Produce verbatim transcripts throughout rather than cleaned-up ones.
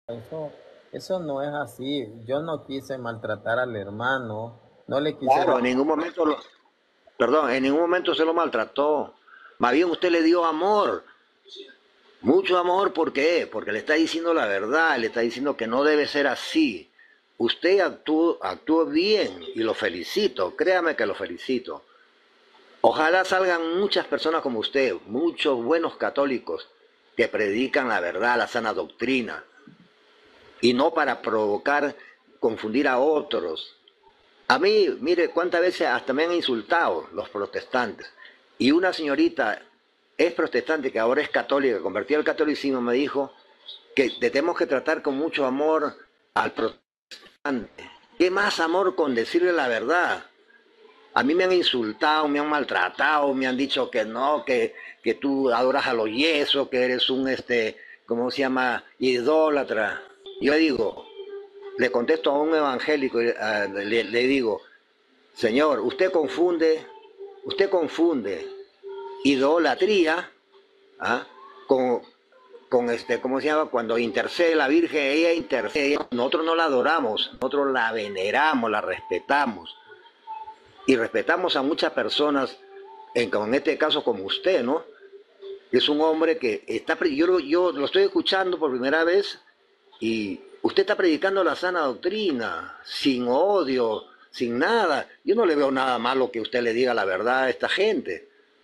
Eso, eso no es así. Yo no quise maltratar al hermano, no le quise Claro, en robar. ningún momento lo, perdón, en ningún momento se lo maltrató. Más bien usted le dio amor, mucho amor, ¿por qué? Porque le está diciendo la verdad, le está diciendo que no debe ser así. Usted actuó, actuó bien y lo felicito, créame que lo felicito. Ojalá salgan muchas personas como usted, muchos buenos católicos que predican la verdad, la sana doctrina, y no para provocar, confundir a otros. A mí, mire, cuántas veces hasta me han insultado los protestantes. Y una señorita es protestante que ahora es católica, convertida al catolicismo, me dijo que tenemos que tratar con mucho amor al protestante. ¿Qué más amor con decirle la verdad? A mí me han insultado, me han maltratado, me han dicho que no, que, que tú adoras a los yesos, que eres un, este, ¿cómo se llama? Idólatra. Yo digo, le contesto a un evangélico, uh, le, le digo, señor, usted confunde, usted confunde idolatría, ¿ah? con, con este, ¿cómo se llama? Cuando intercede la Virgen, ella intercede, nosotros no la adoramos, nosotros la veneramos, la respetamos. Y respetamos a muchas personas, en, en este caso como usted, ¿no? Es un hombre que está, yo, yo lo estoy escuchando por primera vez y usted está predicando la sana doctrina, sin odio, sin nada. Yo no le veo nada malo que usted le diga la verdad a esta gente.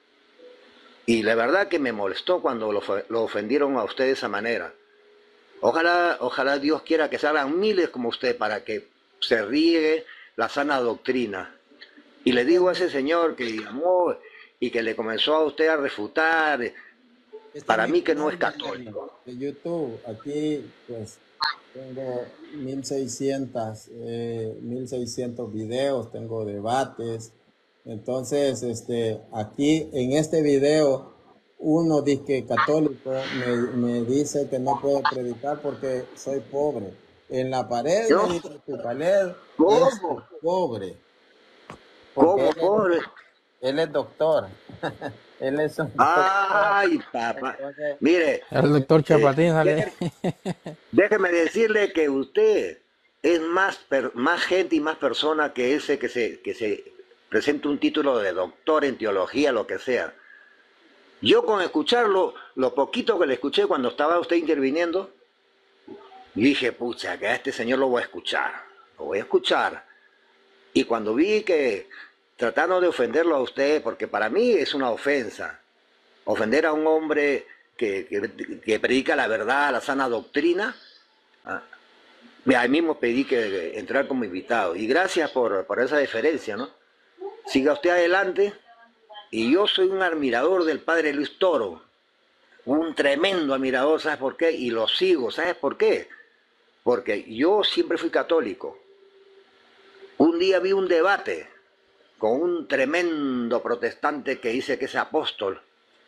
Y la verdad que me molestó cuando lo, lo ofendieron a usted de esa manera. Ojalá, ojalá Dios quiera que salgan miles como usted para que se riegue la sana doctrina. Y le Este es digo a mi, ese señor que llamó y que le comenzó a usted a refutar, este es para mi mí que no es canal de, católico. de YouTube. Aquí, pues, tengo mil seiscientos, eh, mil seiscientos videos, tengo debates. Entonces, este, aquí en este video, uno dice católico me, me dice que no puedo predicar porque soy pobre. En la pared me ¿Yo? dice tu pared es ¿Cómo? pobre, porque ¿Cómo, él es, pobre? él es doctor. Él es un doctor. Ay, papá. Entonces, Mire, El eh, doctor eh, Chapatín sale. déjeme, déjeme decirle que usted es más, per, más gente y más persona que ese que se, que se presenta un título de doctor en teología, lo que sea. Yo con escucharlo, lo poquito que le escuché cuando estaba usted interviniendo, dije, pucha, que a este señor lo voy a escuchar, lo voy a escuchar. Y cuando vi que tratando de ofenderlo a usted, porque para mí es una ofensa, ofender a un hombre que, que, que predica la verdad, la sana doctrina, ¿ah? Ahí mismo pedí que entrar como invitado. Y gracias por, por esa deferencia, ¿no? Siga usted adelante. Y yo soy un admirador del padre Luis Toro, un tremendo admirador, ¿sabes por qué? Y lo sigo, ¿sabes por qué? Porque yo siempre fui católico. Un día vi un debate con un tremendo protestante que dice que es apóstol.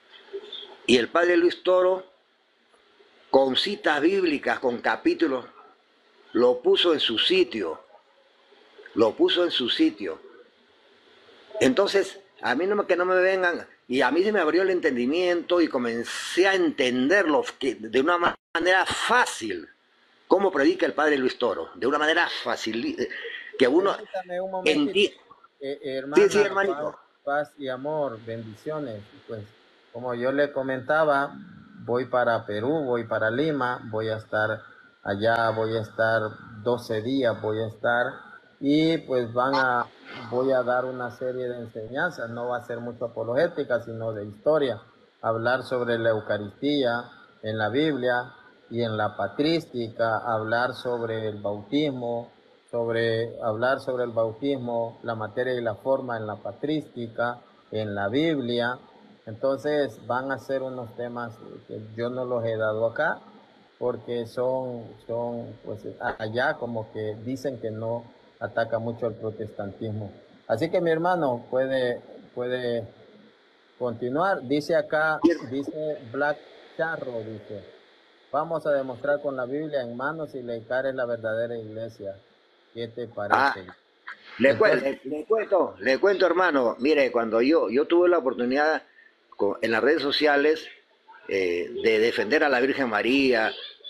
Y el padre Luis Toro, con citas bíblicas, con capítulos, lo puso en su sitio. Lo puso en su sitio. Entonces, a mí no, que no me vengan, y a mí se me abrió el entendimiento y comencé a entenderlo que, de una manera fácil, cómo predica el padre Luis Toro, de una manera fácil, que uno permítame un momentito. entiende. Eh, eh, Sí, sí, hermana, paz, hermanito. paz y amor, bendiciones. Pues, como yo le comentaba, voy para Perú, voy para Lima, voy a estar allá, voy a estar doce días, voy a estar, y pues van a, voy a dar una serie de enseñanzas, no va a ser mucho apologética, sino de historia, hablar sobre la Eucaristía en la Biblia y en la patrística, hablar sobre el bautismo, sobre hablar sobre el bautismo, la materia y la forma en la patrística, en la Biblia. Entonces van a ser unos temas que yo no los he dado acá porque son, son pues allá como que dicen que no ataca mucho el protestantismo. Así que mi hermano puede, puede continuar. Dice acá, dice Black Charro, dice, vamos a demostrar con la Biblia en manos y le es la verdadera iglesia. ¿Qué te Ah, parece? le, Entonces, le, le cuento, le cuento, hermano. Mire, cuando yo, yo tuve la oportunidad con, en las redes sociales eh, de defender a la Virgen María, ¿no?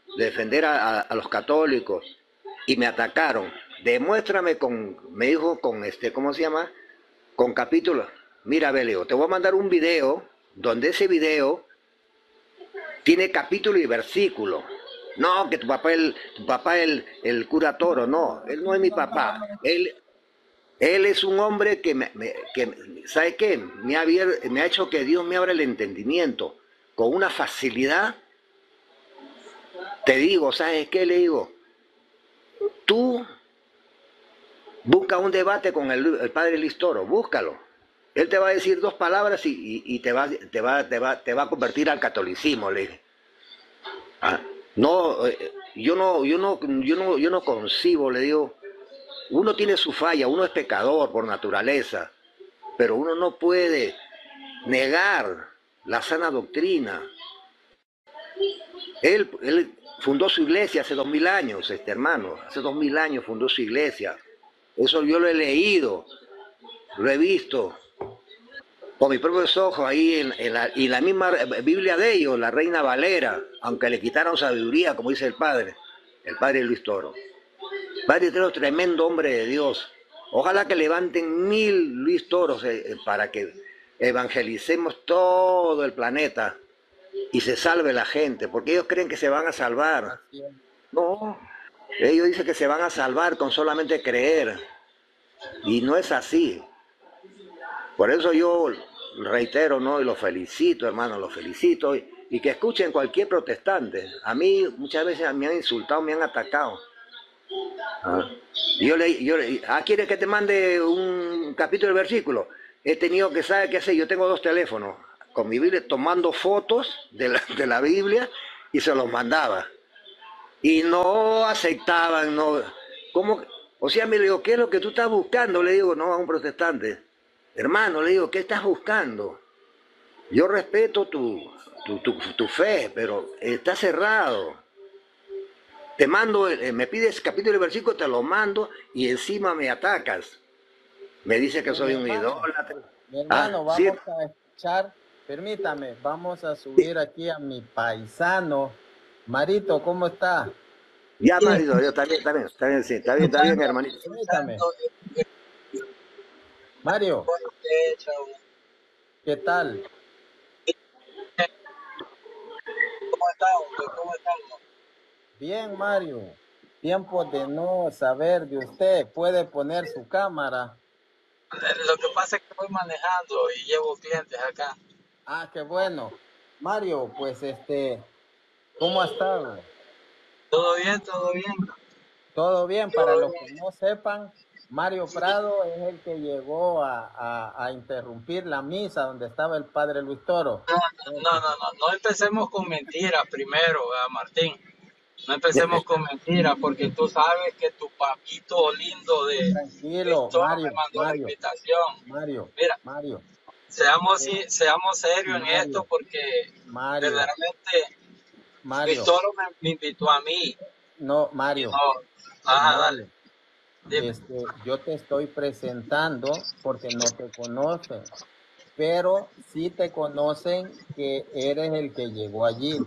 defender a, a, a los católicos y me atacaron. Demuéstrame con, me dijo con este, ¿cómo se llama? Con capítulos. Mira, Belio, te voy a mandar un video donde ese video tiene capítulo y versículo. No, que tu papá es el, tu papá es el, el cura Toro, no, él no es mi papá. Él, él es un hombre que, me, me, que ¿sabe qué? Me ha, abier, me ha hecho que Dios me abra el entendimiento con una facilidad. Te digo, ¿sabes qué? Le digo, tú busca un debate con el, el padre Luis Toro, búscalo. Él te va a decir dos palabras y, y, y te, va, te, va, te, va, te va a convertir al catolicismo, le dije. Ah, no, yo no, yo no, yo no, yo no concibo, le digo, uno tiene su falla, uno es pecador por naturaleza, pero uno no puede negar la sana doctrina. Él, él fundó su iglesia hace dos mil años, este hermano, hace dos mil años fundó su iglesia. Eso yo lo he leído, lo he visto con mis propios ojos ahí en, en, la, en la misma Biblia de ellos, la Reina Valera, aunque le quitaron sabiduría, como dice el padre, el padre Luis Toro. Padre Toro, tremendo hombre de Dios. Ojalá que levanten mil Luis Toros eh, para que evangelicemos todo el planeta y se salve la gente, porque ellos creen que se van a salvar. No, ellos dicen que se van a salvar con solamente creer, y no es así. Por eso yo reitero, ¿no? Y los felicito, hermano, los felicito, y, y que escuchen cualquier protestante. A mí muchas veces me han insultado, me han atacado. Ah. Y yo le, yo le, ah, ¿quieres que te mande un capítulo del versículo? He tenido que, ¿sabe qué hacer? Yo tengo dos teléfonos, con mi Biblia, tomando fotos de la, de la Biblia, y se los mandaba. Y no aceptaban, no. ¿Cómo? O sea, me le digo, ¿qué es lo que tú estás buscando? Le digo, no, a un protestante. Hermano, le digo, ¿qué estás buscando? Yo respeto tu, tu, tu, tu fe, pero está cerrado. Te mando, me pides capítulo y versículo, te lo mando y encima me atacas. Me dice que soy un idólatra. Mi hermano, ah, vamos ¿sí? a escuchar, permítame, vamos a subir aquí a mi paisano. Marito, ¿cómo está? Ya, Marito, yo también, está bien, está bien, sí, está bien, está bien, hermanito. Permítame. Mario, ¿qué tal? ¿Cómo estás? ¿Cómo estás? Bien, Mario. Tiempo de no saber de usted. ¿Puede poner su cámara? Lo que pasa es que voy manejando y llevo clientes acá. Ah, qué bueno. Mario, pues este, ¿cómo ha estado? Todo bien, todo bien. Todo bien, para los que no sepan, Mario Prado es el que llegó a, a, a interrumpir la misa donde estaba el padre Luis Toro. No, no, no, no, no empecemos con mentiras primero, ¿verdad, Martín? No empecemos con mentiras, porque tú sabes que tu papito lindo de Tranquilo, Toro Mario, me mandó Mario, la invitación. Mario, Mira, Mario. Seamos, eh, seamos serios Mario, en esto, porque Mario, verdaderamente Mario, Luis Toro me, me invitó a mí. No, Mario. No, ajá, Mario, dale. Este, yo te estoy presentando porque no te conocen, pero sí te conocen que eres el que llegó allí.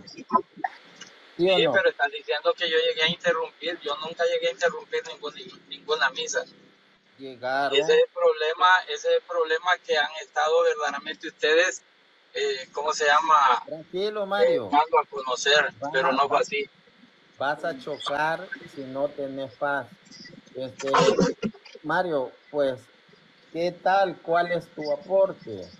¿Sí, sí, o no? pero están diciendo que yo llegué a interrumpir. Yo nunca llegué a interrumpir ningún, ninguna misa. Llegaron. Y ese es el problema, ese es el problema que han estado verdaderamente ustedes, eh, ¿cómo se llama? Tranquilo, Mario. Eh, dando a conocer, vas, pero no fue así. Vas a chocar si no tenés paz. Este, Mario, pues, ¿qué tal? ¿Cuál es tu aporte?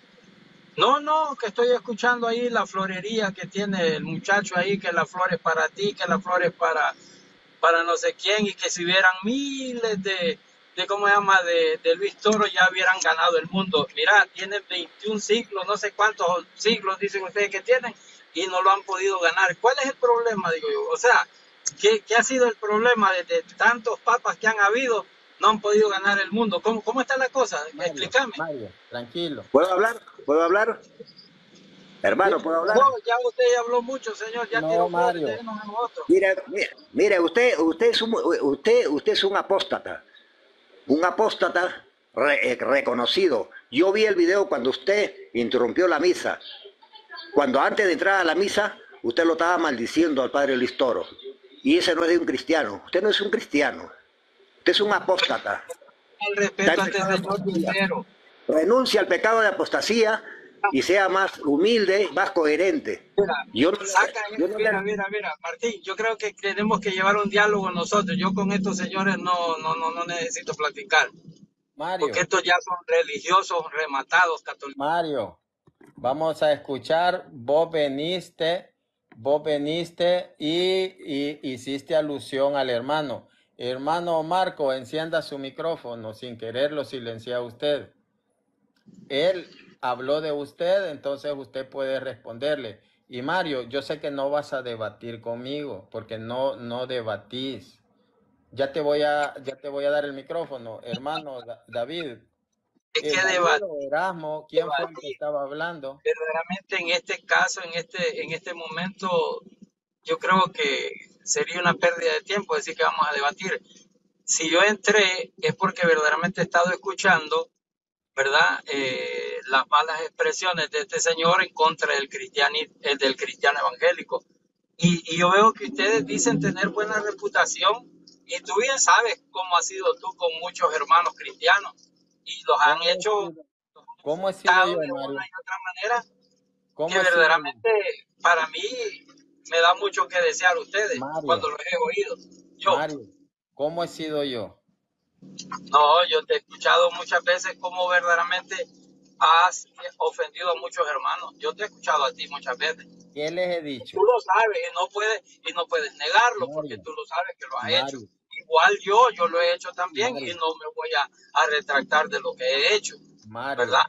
No, no, que estoy escuchando ahí la florería que tiene el muchacho ahí, que la flor es para ti, que la flor es para, para no sé quién, y que si hubieran miles de, de ¿cómo se llama?, de, de Luis Toro, ya hubieran ganado el mundo. Mira, tienen veintiún siglos, no sé cuántos siglos dicen ustedes que tienen, y no lo han podido ganar. ¿Cuál es el problema, digo yo? O sea, ¿qué, qué ha sido el problema de, de tantos papas que han habido? No han podido ganar el mundo. ¿Cómo, cómo está la cosa? Mario, Explícame. Mario, tranquilo. ¿Puedo hablar? ¿Puedo hablar? Hermano, ¿puedo hablar? No, ya usted ya habló mucho, señor. Ya no, tiró Mario. flores, déjenos a nosotros. Mira, mira, mira, usted, usted es un, usted, usted es un apóstata. Un apóstata re, eh, reconocido. Yo vi el video cuando usted interrumpió la misa. Cuando antes de entrar a la misa, usted lo estaba maldiciendo al padre Luis Toro. Y ese no es de un cristiano. Usted no es un cristiano. Usted es un apóstata. El respeto ante el Señor sincero. Renuncia al pecado de apostasía y sea más humilde, más coherente. Mira, Yo no, saca, yo no mira, le- mira, mira, Martín, yo creo que tenemos que llevar un diálogo nosotros. Yo con estos señores no, no, no, no necesito platicar, porque Mario, estos ya son religiosos rematados católicos. Mario, vamos a escuchar. Vos veniste, vos veniste y, y hiciste alusión al hermano. Hermano Marco, encienda su micrófono. Sin querer lo silencia a usted. Él habló de usted, entonces usted puede responderle. Y Mario, yo sé que no vas a debatir conmigo, porque no, no debatís. Ya te voy a, ya te voy a dar el micrófono, hermano Da- David. Es Eh, que David debatir, o Erasmo, ¿quién fue el que debatir, estaba hablando? verdaderamente en este caso, en este, en este momento, yo creo que sería una pérdida de tiempo decir que vamos a debatir. Si yo entré es porque verdaderamente he estado escuchando, ¿verdad? Eh, las malas expresiones de este señor en contra del cristiano, del cristiano evangélico. Y, y yo veo que ustedes dicen tener buena reputación y tú bien sabes cómo has sido tú con muchos hermanos cristianos y los han ¿Cómo he hecho, sido, cómo he sido tratado yo, de Mario? una y otra manera que ¿Cómo he sido yo? verdaderamente para mí me da mucho que desear ustedes cuando Mario, los he oído. Yo, Mario, ¿cómo he sido yo? no, yo te he escuchado muchas veces cómo verdaderamente has ofendido a muchos hermanos. Yo te he escuchado a ti muchas veces. ¿Qué les he Tú dicho? lo sabes y no puedes y no puedes negarlo porque Mario, tú lo sabes que lo has hecho. Mario, Igual yo, yo lo he hecho también y Mario, no me voy a, a retractar de lo que he hecho, Mario, ¿verdad?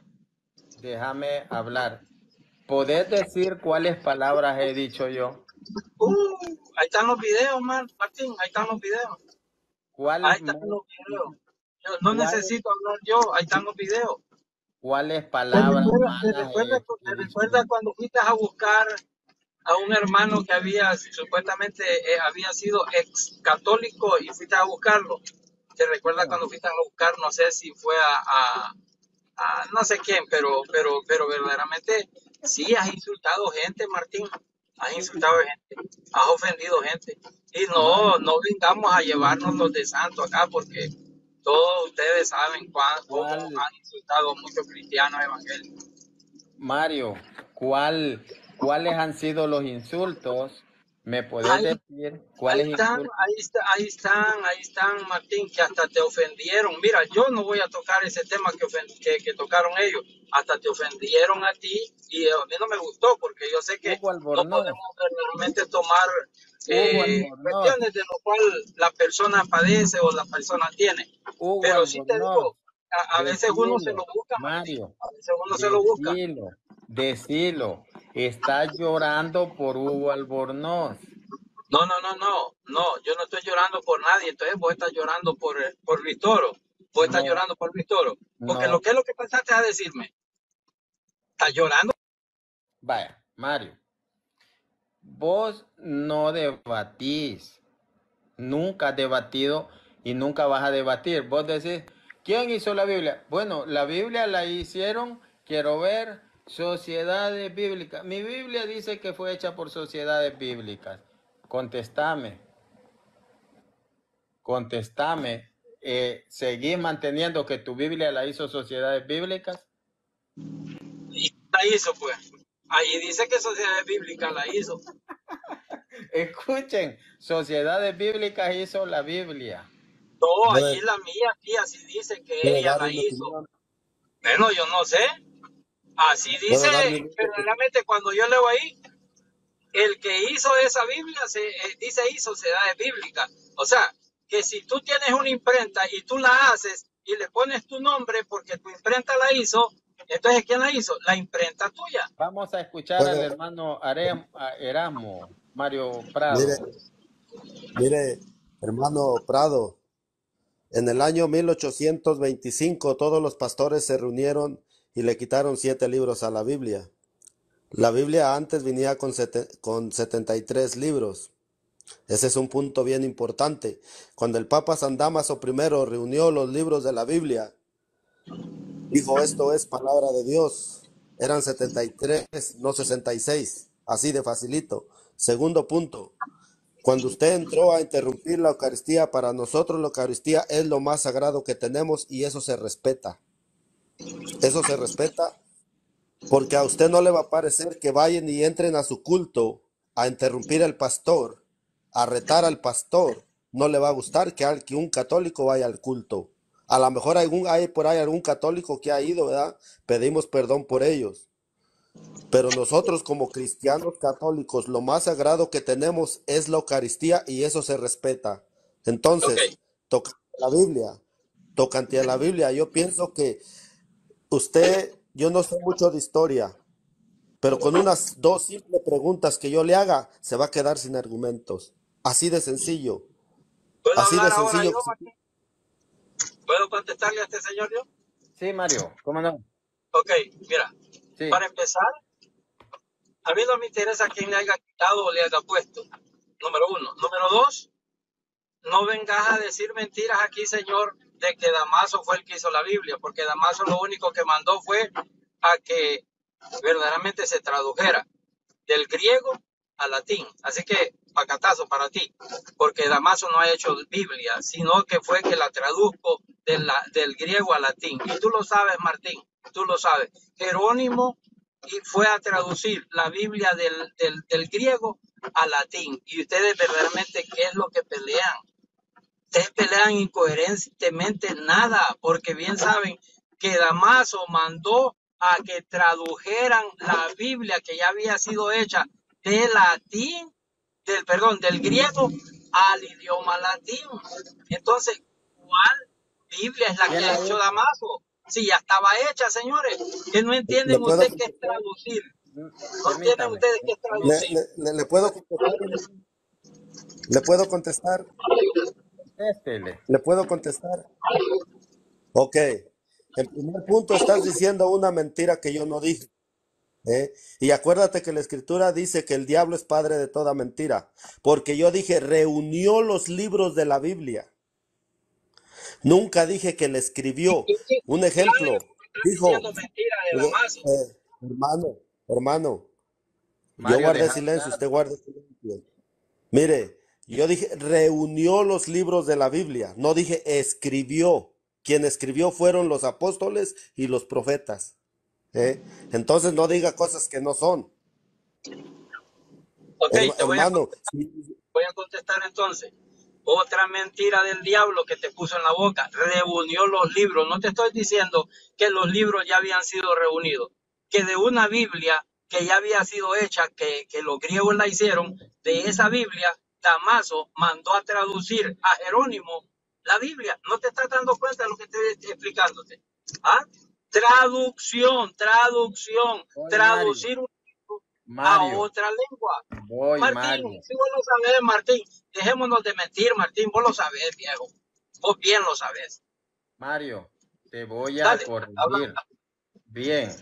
déjame hablar. ¿Podés decir cuáles palabras he dicho yo? Uh, ahí están los videos, man, Martín, ahí están los videos. Ahí ¿Cuáles, están mal- los videos. Yo no cuáles, necesito hablar yo, ahí están los videos. cuáles ¿Te palabras recuerdas, te malas recuerdas, he, he te dicho yo? recuerdas cuando fuiste a buscar a un hermano que había supuestamente eh, había sido ex católico y fuiste a buscarlo? ¿Te recuerdas ¿Quién? cuando fuiste a buscar? No sé si fue a, a- a no sé quién, pero, pero, pero verdaderamente sí has insultado gente, Martín. Has insultado gente, has ofendido gente. Y no, Mario, no vengamos a llevarnos los de santo acá porque todos ustedes saben cuán, cómo ¿cuál, han insultado a muchos cristianos evangélicos. Mario, cuál, cuáles han sido los insultos? ¿Me podés Ahí, decir ahí cuáles están, insultos? ahí está, ahí están, ahí están, Martín, que hasta te ofendieron. Mira, yo no voy a tocar ese tema que, ofen- que, que tocaron ellos. Hasta te ofendieron a ti y a mí no me gustó porque yo sé que Hugo no Albornoz, podemos verdaderamente tomar Hugo eh, Albornoz, cuestiones de lo cual la persona padece o la persona tiene. Hugo Pero sí te Albornoz, digo, a, a veces uno se lo decilo, busca, Martín. Mario, A veces uno se lo busca. decilo, decilo. Estás llorando por Hugo Albornoz. No, no, no, no, no, yo no estoy llorando por nadie, entonces vos estás llorando por, eh, por Luis Toro, vos estás No, llorando por Luis Toro, porque lo no, que es lo que pensaste a decirme, estás llorando. vaya, Mario, vos no debatís, nunca has debatido y nunca vas a debatir. Vos decís, ¿quién hizo la Biblia? Bueno, la Biblia la hicieron, quiero ver, sociedades bíblicas. Mi Biblia dice que fue hecha por sociedades bíblicas. Contestame, contestame. Eh, ¿seguís manteniendo que tu Biblia la hizo sociedades bíblicas? Y la hizo, pues. Ahí dice que Sociedad Bíblica la hizo. Escuchen, sociedades bíblicas hizo la Biblia. No, allí Puede, la mía, aquí así dice que puede ella dar la una hizo. opinión, Bueno, yo no sé. Así dice, puedo dar mi opinión. verdaderamente cuando yo leo ahí, el que hizo esa Biblia se eh, dice ahí sociedades bíblicas. O sea, que si tú tienes una imprenta y tú la haces y le pones tu nombre porque tu imprenta la hizo, entonces ¿quién la hizo? La imprenta tuya. Vamos a escuchar al Puede, hermano Arem- a Erasmo, Mario Prado. mire, mire, hermano Prado, en el año mil ochocientos veinticinco todos los pastores se reunieron y le quitaron siete libros a la Biblia. La Biblia antes venía con, sete- con setenta y tres libros. Ese es un punto bien importante. Cuando el Papa San Dámaso primero reunió los libros de la Biblia, dijo, esto es palabra de Dios. Eran setenta y tres, no sesenta y seis, así de facilito. Segundo punto, cuando usted entró a interrumpir la Eucaristía, para nosotros la Eucaristía es lo más sagrado que tenemos y eso se respeta. Eso se respeta porque a usted no le va a parecer que vayan y entren a su culto a interrumpir al pastor, a retar al pastor. No le va a gustar que, al- que un católico vaya al culto. A lo mejor algún, hay por ahí algún católico que ha ido, ¿verdad? Pedimos perdón por ellos. Pero nosotros como cristianos católicos, lo más sagrado que tenemos es la Eucaristía y eso se respeta. Ok, Entonces, tocante a la Biblia, tocante a la Biblia, yo pienso que usted, yo no sé mucho de historia, pero con unas dos simples preguntas que yo le haga, se va a quedar sin argumentos. Así de sencillo, ¿puedo así de hablar ahora sencillo. yo, Martín? ¿Puedo contestarle a este señor yo? Sí, Mario, ¿cómo no? Ok, mira, Sí, para empezar, a mí no me interesa quién le haya quitado o le haya puesto. Número uno. Número dos, no vengas a decir mentiras aquí, señor, de que Damaso fue el que hizo la Biblia, porque Damaso lo único que mandó fue a que verdaderamente se tradujera del griego al latín. Así que, pacatazo para ti, porque Damaso no ha hecho Biblia, sino que fue que la tradujo del, del griego al latín. Y tú lo sabes, Martín, tú lo sabes. Jerónimo y fue a traducir la Biblia del, del, del griego al latín. Y ustedes verdaderamente, ¿qué es lo que pelean? Ustedes pelean incoherentemente nada, porque bien saben que Damaso mandó a que tradujeran la Biblia que ya había sido hecha de latín, del perdón, del griego al idioma latín. Entonces, ¿cuál Biblia es la que ¿quién ha la hecho hizo? Damaso? Si ya estaba hecha, señores, que no ¿Le entienden puedo ustedes qué es contestar? traducir. Mm, No entienden Permítame, ustedes qué es ¿Le, traducir. le- le- le puedo contestar? ¿Le puedo contestar? contéstele. ¿Le puedo contestar? Ok. En primer punto, estás diciendo una mentira que yo no dije. ¿Eh? Y acuérdate que la escritura dice que el diablo es padre de toda mentira, porque yo dije, reunió los libros de la Biblia. Nunca dije que le escribió. Un ejemplo, Claro, están dijo, diciendo mentiras de eh, Damaso. eh, hermano, hermano, yo Mario, guardé deja silencio, hablar. usted guarde silencio. Mire, yo dije, reunió los libros de la Biblia, no dije escribió. Quien escribió fueron los apóstoles y los profetas. ¿Eh? Entonces no diga cosas que no son. Ok, Herma- te voy a, hermano, sí, voy a contestar entonces. Otra mentira del diablo que te puso en la boca. Reunió los libros. No te estoy diciendo que los libros ya habían sido reunidos. Que de una Biblia que ya había sido hecha, que, que los griegos la hicieron, de esa Biblia, Damaso mandó a traducir a Jerónimo la Biblia. No te estás dando cuenta de lo que estoy explicándote. ¿Ah? Traducción, traducción, Voy, Mario. traducir un libro a Mario, otra lengua. voy, Martín, Mario. si vos lo sabés, Martín, dejémonos de mentir, Martín, vos lo sabés, viejo. Vos bien lo sabés. Mario, te voy a Dale, habla. corregir. Bien.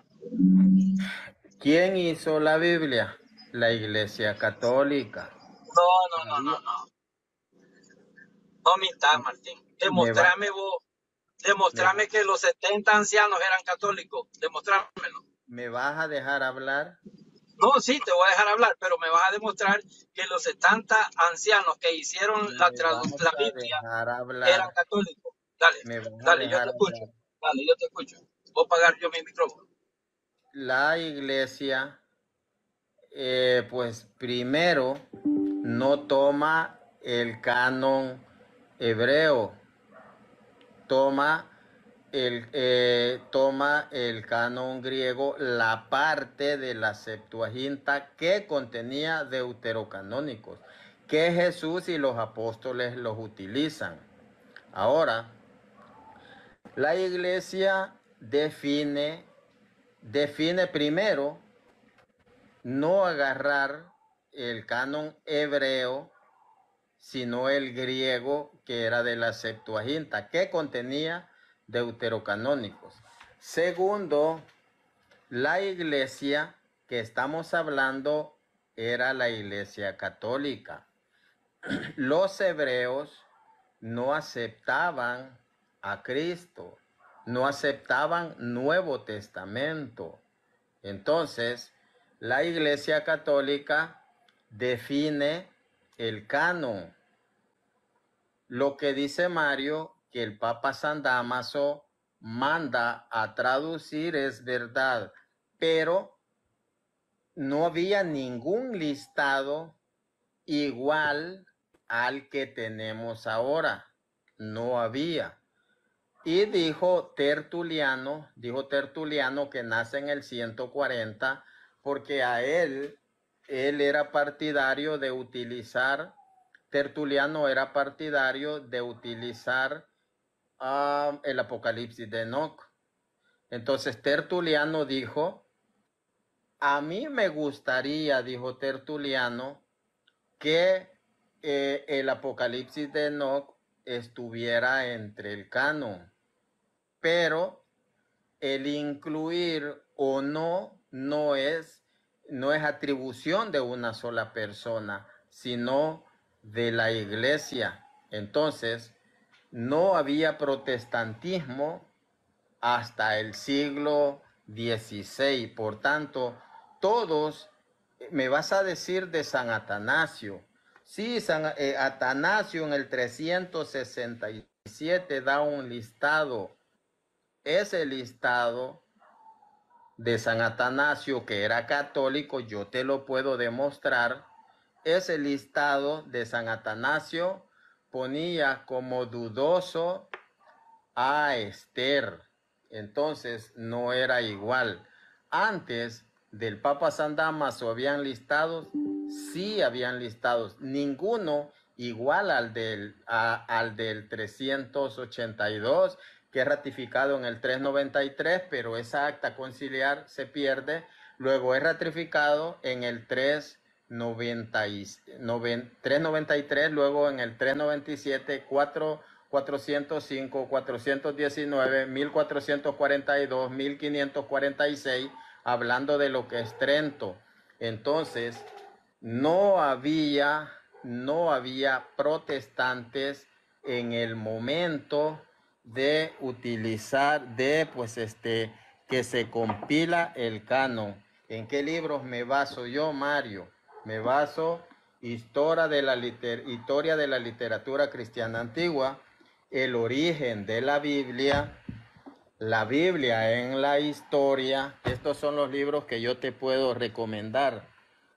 ¿Quién hizo la Biblia? La Iglesia Católica. No, no, no, no, María, no. No mintas, Martín. me va, Demostrame vos, me va, demostrame que los setenta ancianos eran católicos. Demostrámelo. me vas a dejar hablar. No, sí, te voy a dejar hablar, pero me vas a demostrar que los setenta ancianos que hicieron la, Me tradu- vas la a Biblia dejar eran hablar. católicos. Dale, Me vas a dale, yo dejar te escucho. hablar. Dale, yo te escucho. Voy a pagar yo mi micrófono. La Iglesia, eh, pues primero, no toma el canon hebreo, toma el, eh, toma el canon griego, la parte de la Septuaginta que contenía deuterocanónicos, que Jesús y los apóstoles los utilizan. Ahora, la Iglesia define, define primero no agarrar el canon hebreo, sino el griego, que era de la Septuaginta, que contenía deuterocanónicos. Segundo, la iglesia que estamos hablando era la iglesia católica. Los hebreos no aceptaban a Cristo, no aceptaban Nuevo Testamento. Entonces, la iglesia católica define el canon. Lo que dice Mario, que el Papa San Dámaso manda a traducir, es verdad, pero no había ningún listado igual al que tenemos ahora. No había. Y dijo Tertuliano, dijo Tertuliano que nace en el ciento cuarenta, porque a él, él era partidario de utilizar, Tertuliano era partidario de utilizar uh, el Apocalipsis de Enoc. Entonces Tertuliano dijo, a mí me gustaría, dijo Tertuliano, que eh, el Apocalipsis de Enoc estuviera entre el canon, pero el incluir o no no es, no es atribución de una sola persona, sino de la iglesia. Entonces, no había protestantismo hasta el siglo dieciséis. Por tanto, todos, me vas a decir de San Atanasio. Sí, San eh, Atanasio en el trescientos sesenta y siete da un listado. Ese listado de San Atanasio, que era católico, yo te lo puedo demostrar. Ese listado de San Atanasio ponía como dudoso a Esther. Entonces no era igual. Antes del Papa San Dámaso habían listados, sí habían listados, ninguno igual al del, a, al del trescientos ochenta y dos, que es ratificado en el trescientos noventa y tres, pero esa acta conciliar se pierde. Luego es ratificado en el trescientos noventa y tres, luego en el trescientos noventa y siete, cuatrocientos cinco, cuatrocientos diecinueve, mil cuatrocientos cuarenta y dos, mil quinientos cuarenta y seis, hablando de lo que es Trento. Entonces, no había, no había protestantes en el momento de utilizar, de pues este, que se compila el canon. ¿En qué libros me baso yo, Mario? Me baso Historia de la, liter, Historia de la Literatura Cristiana Antigua, El Origen de la Biblia, La Biblia en la Historia. Estos son los libros que yo te puedo recomendar.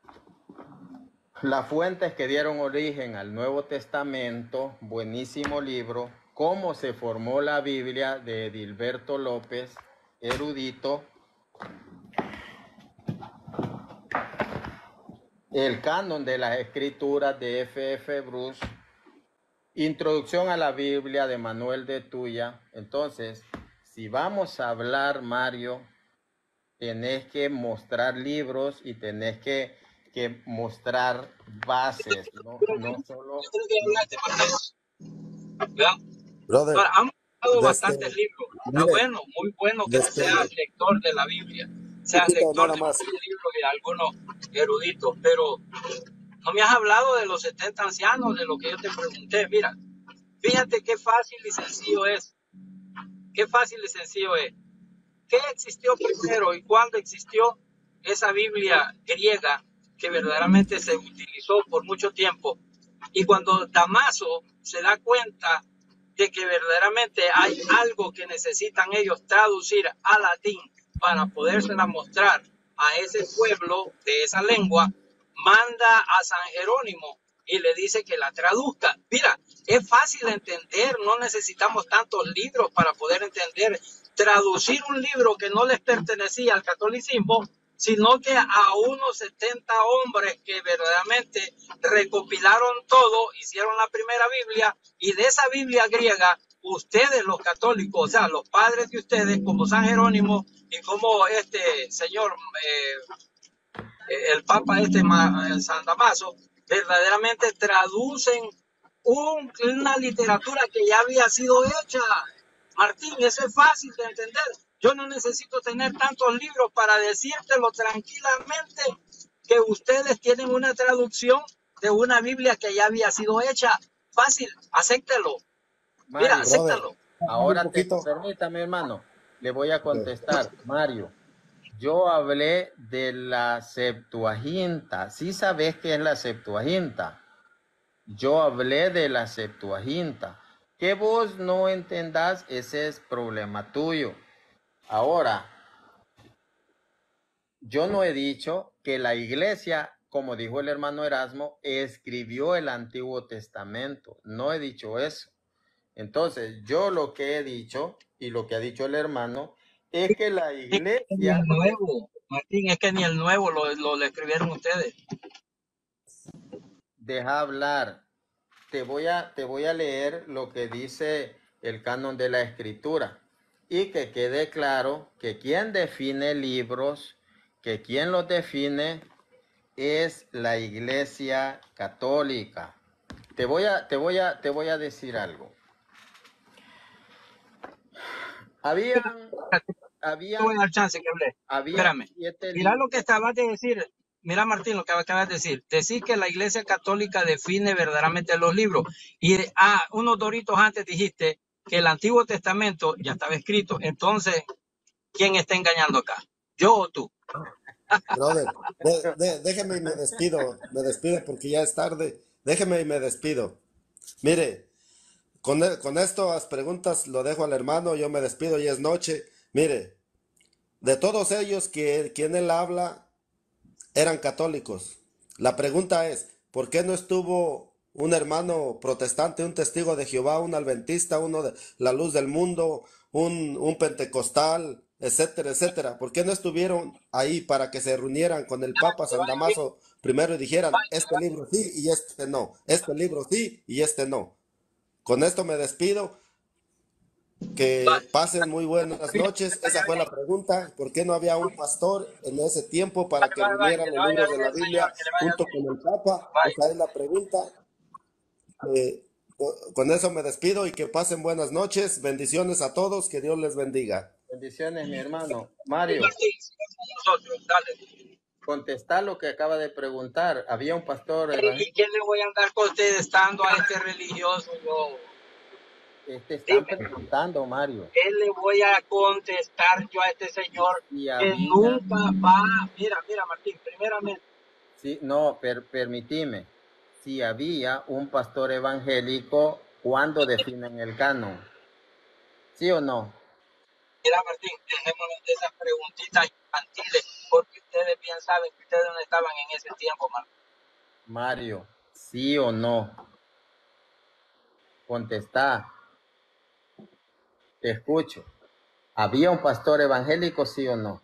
Las fuentes que dieron origen al Nuevo Testamento, buenísimo libro. Cómo se formó la Biblia, de Edilberto López, erudito. El canon de las escrituras, de F F Bruce. Introducción a la Biblia, de Manuel de Tuya. Entonces, si vamos a hablar, Mario, tenés que mostrar libros y tenés que, que mostrar bases, no, no solo... Brother, Ahora, han buscado bastantes este, libros. Está mire, bueno, muy bueno que este, seas lector de la Biblia, seas poquito lector nada de más. muchos libros y algunos eruditos, pero no me has hablado de los setenta ancianos, de lo que yo te pregunté. Mira, fíjate qué fácil y sencillo es. Qué fácil y sencillo es. ¿Qué existió primero y cuándo existió esa Biblia griega que verdaderamente se utilizó por mucho tiempo? Y cuando Dámaso se da cuenta de que verdaderamente hay algo que necesitan ellos traducir a latín para podérsela mostrar a ese pueblo de esa lengua, manda a San Jerónimo y le dice que la traduzca. Mira, es fácil de entender, no necesitamos tantos libros para poder entender. Traducir un libro que no les pertenecía al catolicismo, sino que a unos setenta hombres que verdaderamente recopilaron todo, hicieron la primera Biblia, y de esa Biblia griega, ustedes los católicos, o sea, los padres de ustedes, como San Jerónimo y como este señor, eh, el Papa este San Dámaso, verdaderamente traducen un, una literatura que ya había sido hecha. Martín, eso es fácil de entender. Yo no necesito tener tantos libros para decírtelo tranquilamente que ustedes tienen una traducción de una Biblia que ya había sido hecha. Fácil, acéptelo. Mira, Mario, acéptalo. ahora te, permítame, hermano, le voy a contestar. Mario, Yo hablé de la Septuaginta. ¿Sí sabes qué es la Septuaginta? Yo hablé de la Septuaginta. Que vos no entendás, ese es problema tuyo. Ahora, yo no he dicho que la iglesia, como dijo el hermano Erasmo, escribió el Antiguo Testamento. No he dicho eso. Entonces, yo lo que he dicho y lo que ha dicho el hermano es que la Ni el iglesia... nuevo, Martín, es que ni el nuevo lo, lo, lo escribieron ustedes. Deja hablar. Te voy, a, te voy a leer lo que dice el canon de la escritura y que quede claro que quien define libros, que quien los define es la Iglesia Católica. Te voy a, te voy a, te voy a decir algo. Habían, habían, Te voy a dar chance que hable. habían Espérame. siete Mira libros. lo que acabas de decir. Mira, Martín, lo que acabas de decir. Decir que la Iglesia Católica define verdaderamente los libros. Y ah, unos doritos antes dijiste que el Antiguo Testamento ya estaba escrito. Entonces, ¿quién está engañando acá? ¿Yo o tú? Brother, de- de- déjeme y me despido, me despido porque ya es tarde. Déjeme y me despido. Mire, con, e- con esto, las preguntas lo dejo al hermano, yo me despido, ya es noche. Mire, de todos ellos que quien él habla eran católicos. La pregunta es, ¿por qué no estuvo un hermano protestante, un testigo de Jehová, un adventista, uno de la luz del mundo, un, un pentecostal, etcétera, etcétera? ¿Por qué no estuvieron ahí para que se reunieran con el Papa San Damaso primero y dijeran, este libro sí y este no, este libro sí y este no? Con esto me despido. Que pasen muy buenas noches. Esa fue la pregunta. ¿Por qué no había un pastor en ese tiempo para que Bye, bye, bye. reuniera Que le los vaya libros de bien, la señor. Biblia Que le vaya junto bien. con el Papa? Bye. Esa es la pregunta. Eh, con eso me despido y que pasen buenas noches. Bendiciones a todos. Que Dios les bendiga. Bendiciones, mi hermano. Mario, Martín, siga con nosotros. Dale. contesta lo que acaba de preguntar. Había un pastor ¿Y evangélico. quién le voy a andar contestando a este religioso yo? Te están Dime. preguntando, Mario, ¿Qué le voy a contestar yo a este señor si que había, nunca va? Mira, mira, Martín, primeramente, si, no, per, permitime, si había un pastor evangélico, ¿cuándo definen el canon? ¿Sí o no? mira, Martín, dejémonos de esas preguntitas infantiles, porque ustedes bien saben que ustedes no estaban en ese tiempo, Martín. Mario, ¿sí o no? Contesta, te escucho. ¿Había un pastor evangélico, sí o no?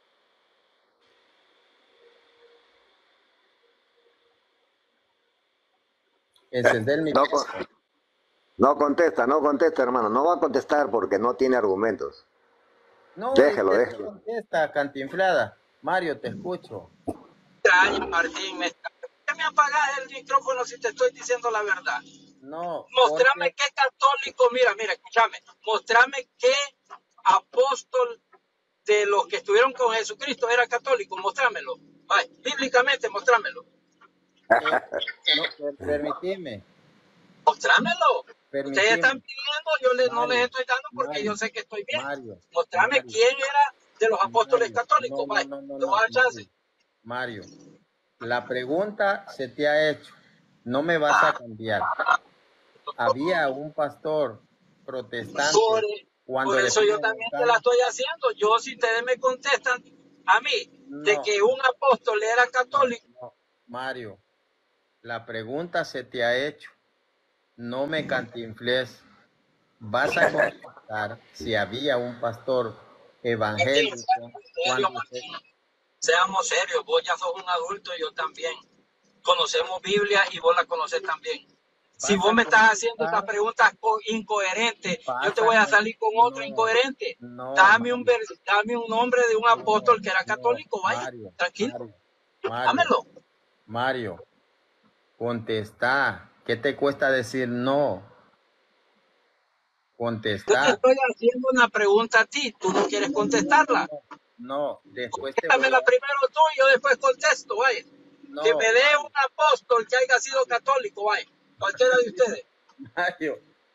Encender mi... No, con- no contesta, no contesta, hermano. No va a contestar porque no tiene argumentos. No, Déjelo, usted déjelo. contesta, cantinflada. Mario, te escucho. Extraño, Martín, me está... ¿Por qué me apagas el micrófono si te estoy diciendo la verdad? No, Mostrame porque... qué católico, mira, mira, escúchame, mostrame qué apóstol de los que estuvieron con Jesucristo era católico, mostrámelo. Vaya, bíblicamente, mostrámelo. Eh, no, per, permitime, Mostrámelo. Ustedes permitime. están pidiendo, yo les, no les Mario, estoy dando porque Mario, yo sé que estoy bien. Mario, Mostrame Mario, quién era de los apóstoles Mario, católicos. no, no, Vaya, no, no, te voy a no, dar chance. Mario, Mario, la pregunta se te ha hecho, no me vas a cambiar. Había un pastor protestante Por, cuando por eso yo definen el también te la canon. estoy haciendo. Yo, si ustedes me contestan a mí de No, que un apóstol era no, católico, no, Mario, la pregunta se te ha hecho, no me cantinfles. Vas a contestar si había un pastor Martín, evangélico seamos serios, cuando se... Martín. Seamos serios, vos ya sos un adulto y yo también. Conocemos Biblia y vos la conocés también. Si Vas vos a me estás haciendo estas contestar, preguntas co- incoherentes, yo vas te a voy a con- salir con otro no, incoherente. no, Dame un, Mario, vers- dame un nombre de un no, apóstol que era no, católico, vaya, Mario, tranquilo, Mario, Mario, dámelo. Mario, contesta. ¿Qué te cuesta decir no? Yo te Contesta. estoy haciendo una pregunta a ti, tú no quieres contestarla. No, después te voy Contéstame a... primero tú y yo después contesto, vaya. No, Que me dé un apóstol que haya sido católico, vaya. Cualquiera de ustedes. Mario,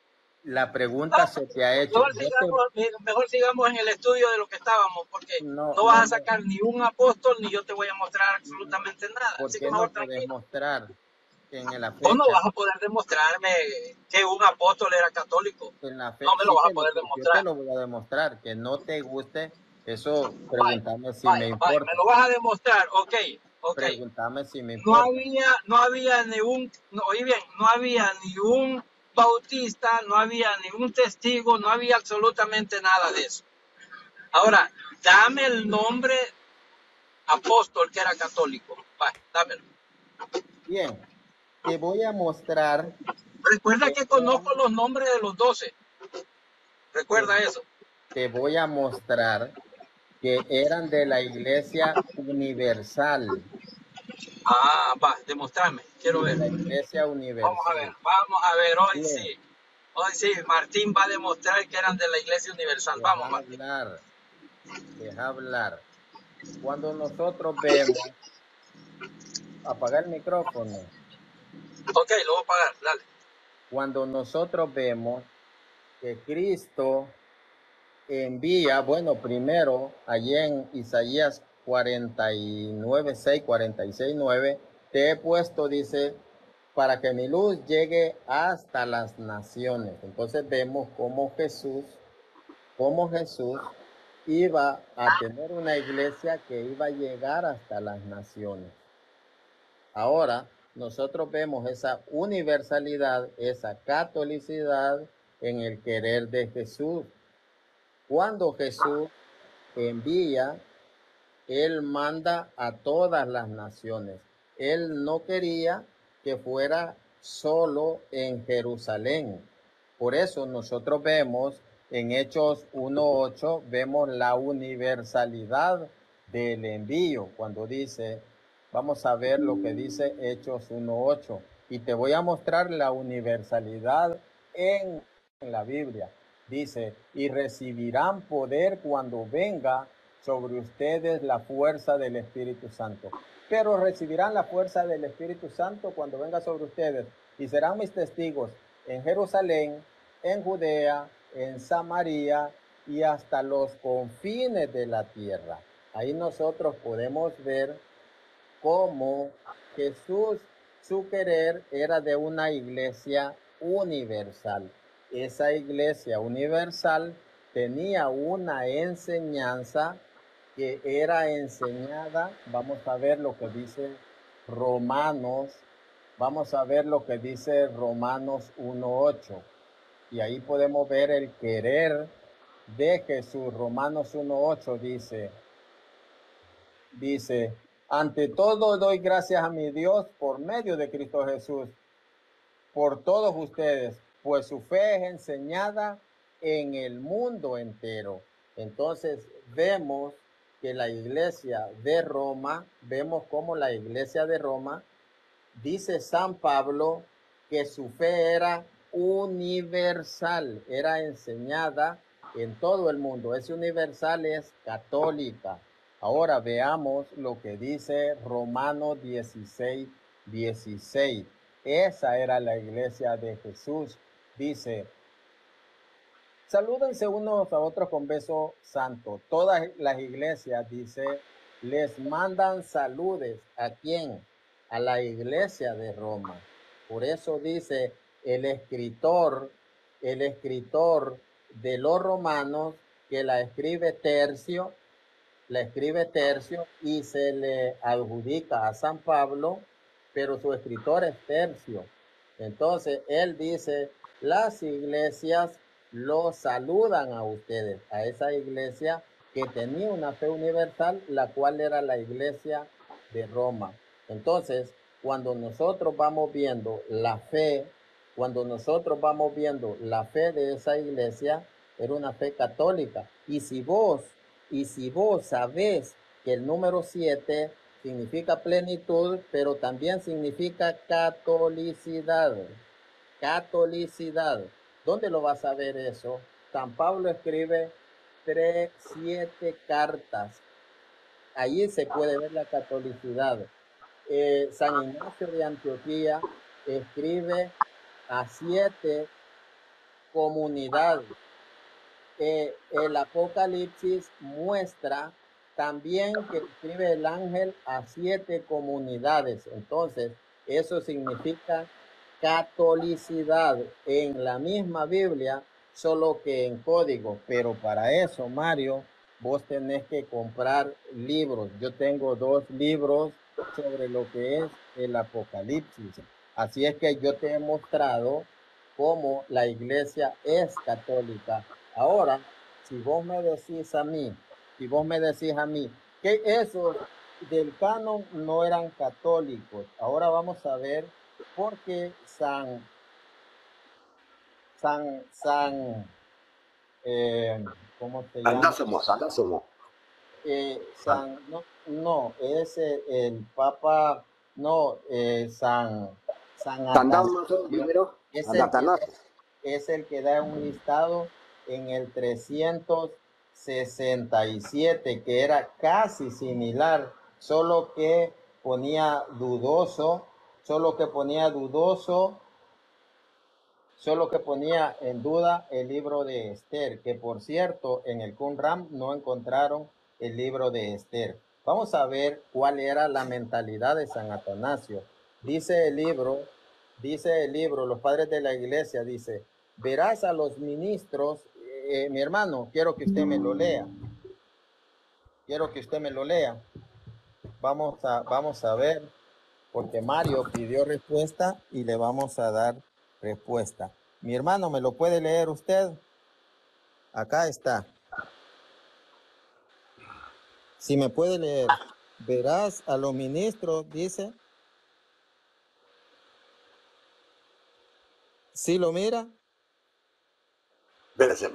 la pregunta se te ha hecho. Mejor Yo te, sigamos, mejor sigamos en el estudio de lo que estábamos, porque no, no no, vas a me- sacar ni un apóstol, ni yo te voy a mostrar absolutamente nada. ¿por Así que qué no mejor puedes tranquilo. mostrar que en la Vos no fecha, vas a poder demostrarme que un apóstol era católico. en la fe, No me lo sí vas a te lo, poder yo te demostrar. lo voy a demostrar, que no te guste, eso Vaya, pregúntame si me vaya, vaya, me importa, lo vas a demostrar. Ok, ok. pregúntame si me No importa. había, no había ni un, no, oí bien, no había ni un bautista, no había ningún testigo, no había absolutamente nada de eso. Ahora, dame el nombre apóstol que era católico. Vaya, dámelo. Bien, te voy a mostrar Recuerda que que conozco eran, los nombres de los doce. te, Recuerda eso. te voy a mostrar que eran de la Iglesia Universal, Ah, va, demostrarme. Quiero de ver. la Iglesia Vamos a ver, Universal. vamos a ver, hoy Bien, sí. Hoy sí, Martín va a demostrar que eran de la Iglesia Universal. Vamos, deja Martín. hablar, deja hablar. Cuando nosotros vemos, apagar el micrófono, Ok, lo voy a pagar, dale. cuando nosotros vemos que Cristo envía, bueno, primero, allí en Isaías cuarenta y nueve, seis, cuarenta y seis, nueve, te he puesto, dice, para que mi luz llegue hasta las naciones. Entonces vemos cómo Jesús, cómo Jesús iba a tener una iglesia que iba a llegar hasta las naciones. Ahora, nosotros vemos esa universalidad, esa catolicidad en el querer de Jesús. Cuando Jesús envía, Él manda a todas las naciones. Él no quería que fuera solo en Jerusalén. Por eso nosotros vemos en Hechos uno ocho, vemos la universalidad del envío. Cuando dice, vamos a ver lo que dice Hechos uno ocho. Y te voy a mostrar la universalidad en la Biblia. Dice, y recibirán poder cuando venga sobre ustedes la fuerza del Espíritu Santo. Pero recibirán la fuerza del Espíritu Santo cuando venga sobre ustedes y serán mis testigos en Jerusalén, en Judea, en Samaria y hasta los confines de la tierra. Ahí nosotros podemos ver cómo Jesús, su querer era de una iglesia universal. Esa iglesia universal tenía una enseñanza que era enseñada, vamos a ver lo que dice Romanos, vamos a ver lo que dice Romanos uno ocho. Y ahí podemos ver el querer de Jesús. Romanos uno ocho dice, dice, ante todo doy gracias a mi Dios por medio de Cristo Jesús, por todos ustedes, pues su fe es enseñada en el mundo entero. Entonces vemos que la iglesia de Roma, vemos como la iglesia de Roma, dice San Pablo, que su fe era universal, era enseñada en todo el mundo. Es universal, es católica. Ahora veamos lo que dice Romanos dieciséis, dieciséis. Esa era la iglesia de Jesús. Dice, salúdense unos a otros con beso santo. Todas las iglesias, dice, les mandan saludes. ¿A quién? A la iglesia de Roma. Por eso dice el escritor, el escritor de los romanos, que la escribe Tercio, la escribe Tercio y se le adjudica a San Pablo, pero su escritor es Tercio. Entonces él dice, las iglesias los saludan a ustedes, a esa iglesia que tenía una fe universal, la cual era la iglesia de Roma. Entonces, cuando nosotros vamos viendo la fe, cuando nosotros vamos viendo la fe de esa iglesia, era una fe católica. Y si vos, y si vos sabés que el número siete significa plenitud, pero también significa catolicidad. Catolicidad. ¿Dónde lo vas a ver eso? San Pablo escribe tres, siete cartas. Allí se puede ver la catolicidad. Eh, San Ignacio de Antioquía escribe a siete comunidades. Eh, el Apocalipsis muestra también que escribe el ángel a siete comunidades. Entonces, eso significa catolicidad en la misma Biblia, solo que en código. Pero para eso, Mario, vos tenés que comprar libros. Yo tengo dos libros sobre lo que es el Apocalipsis. Así es que yo te he mostrado cómo la iglesia es católica. Ahora, si vos me decís a mí, si vos me decís a mí que esos del canon no eran católicos, ahora vamos a ver por qué San, San, San, eh, ¿cómo se llama? Andásemos, andásemos. Eh, San, no, no, es el, el Papa, no, eh, San, San Atanasio, es el, que, es el que da un listado en el trescientos sesenta y siete, que era casi similar, solo que ponía dudoso, solo que ponía dudoso, solo que ponía en duda el libro de Esther, que por cierto, en el Qumran no encontraron el libro de Esther. Vamos a ver cuál era la mentalidad de San Atanasio. Dice el libro, dice el libro, los padres de la iglesia, dice, verás a los ministros, eh, mi hermano, quiero que usted me lo lea. Quiero que usted me lo lea. Vamos a, vamos a ver, porque Mario pidió respuesta y le vamos a dar respuesta. Mi hermano, ¿me lo puede leer usted? Acá está. Si me puede leer, verás a los ministros, dice. ¿Sí lo mira? Espérese.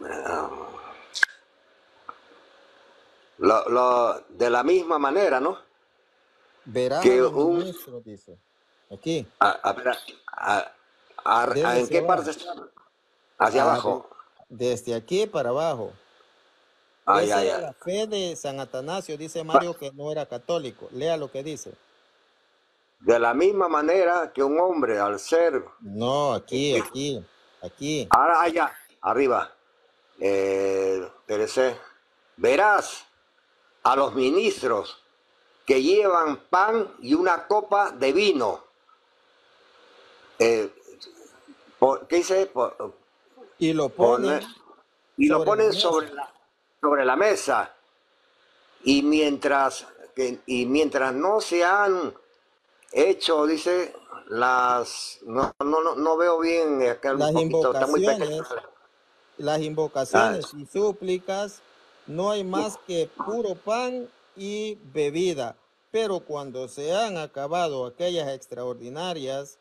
Lo, lo, de la misma manera, ¿no? Verás que a los un, ministros, dice. Aquí. A, a, a, a, a, ¿En qué parte está? Hacia ah, abajo. De, desde aquí para abajo. Ah, Esa ya, era ya. la fe de San Atanasio, dice Mario, que no era católico. Lea lo que dice. De la misma manera que un hombre al ser... No, aquí, aquí, aquí. Ahora allá, arriba. Eh, Terese, verás a los ministros que llevan pan y una copa de vino. Eh, por, ¿Qué dice? Por, y lo ponen, poner, y lo ponen sobre la, sobre la mesa. Y mientras, que, y mientras no se han hecho, dice, las... No, no, no, no veo bien, acá las un poquito, está muy pequeño. Las invocaciones ah. y súplicas, no hay más que puro pan y bebida. Pero cuando se han acabado aquellas extraordinarias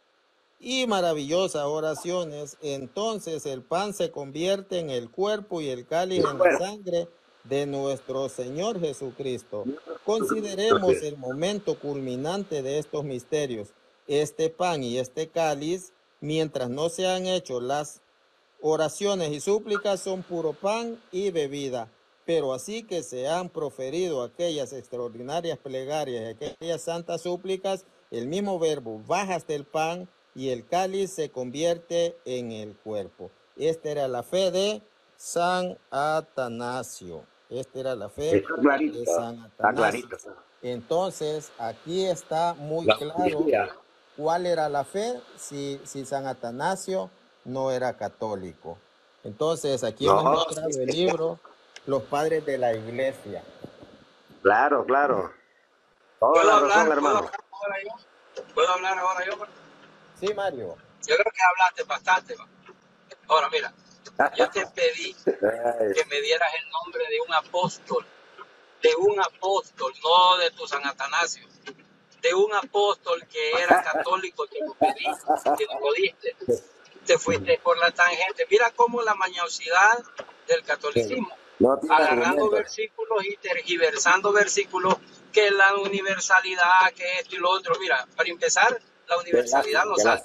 y maravillosas oraciones, entonces el pan se convierte en el cuerpo y el cáliz en la sangre de nuestro Señor Jesucristo. Consideremos el momento culminante de estos misterios. Este pan y este cáliz, mientras no se han hecho las oraciones y súplicas, son puro pan y bebida. Pero así que se han proferido aquellas extraordinarias plegarias, aquellas santas súplicas, el mismo verbo baja hasta el pan y el cáliz se convierte en el cuerpo. Esta era la fe de San Atanasio. Esta era la fe está clarito, de San Atanasio. Está clarito. Entonces, aquí está muy la claro Biblia. Cuál era la fe si, si San Atanasio no era católico. Entonces, aquí no. hemos mostrado el libro Los Padres de la Iglesia. Claro, claro. Toda la razón, hablar, hermano. ¿puedo hablar, ahora yo? ¿Puedo hablar ahora yo? Sí, Mario. Yo creo que hablaste bastante. Ahora, mira, yo te pedí que me dieras el nombre de un apóstol, de un apóstol, no de tu San Atanasio, de un apóstol que era católico, te lo pedí, que no lo diste. Te fuiste por la tangente. Mira cómo la mañosidad del catolicismo, no agarrando versículos y tergiversando versículos, que la universalidad, que esto y lo otro. Mira, para empezar, la universalidad no sale.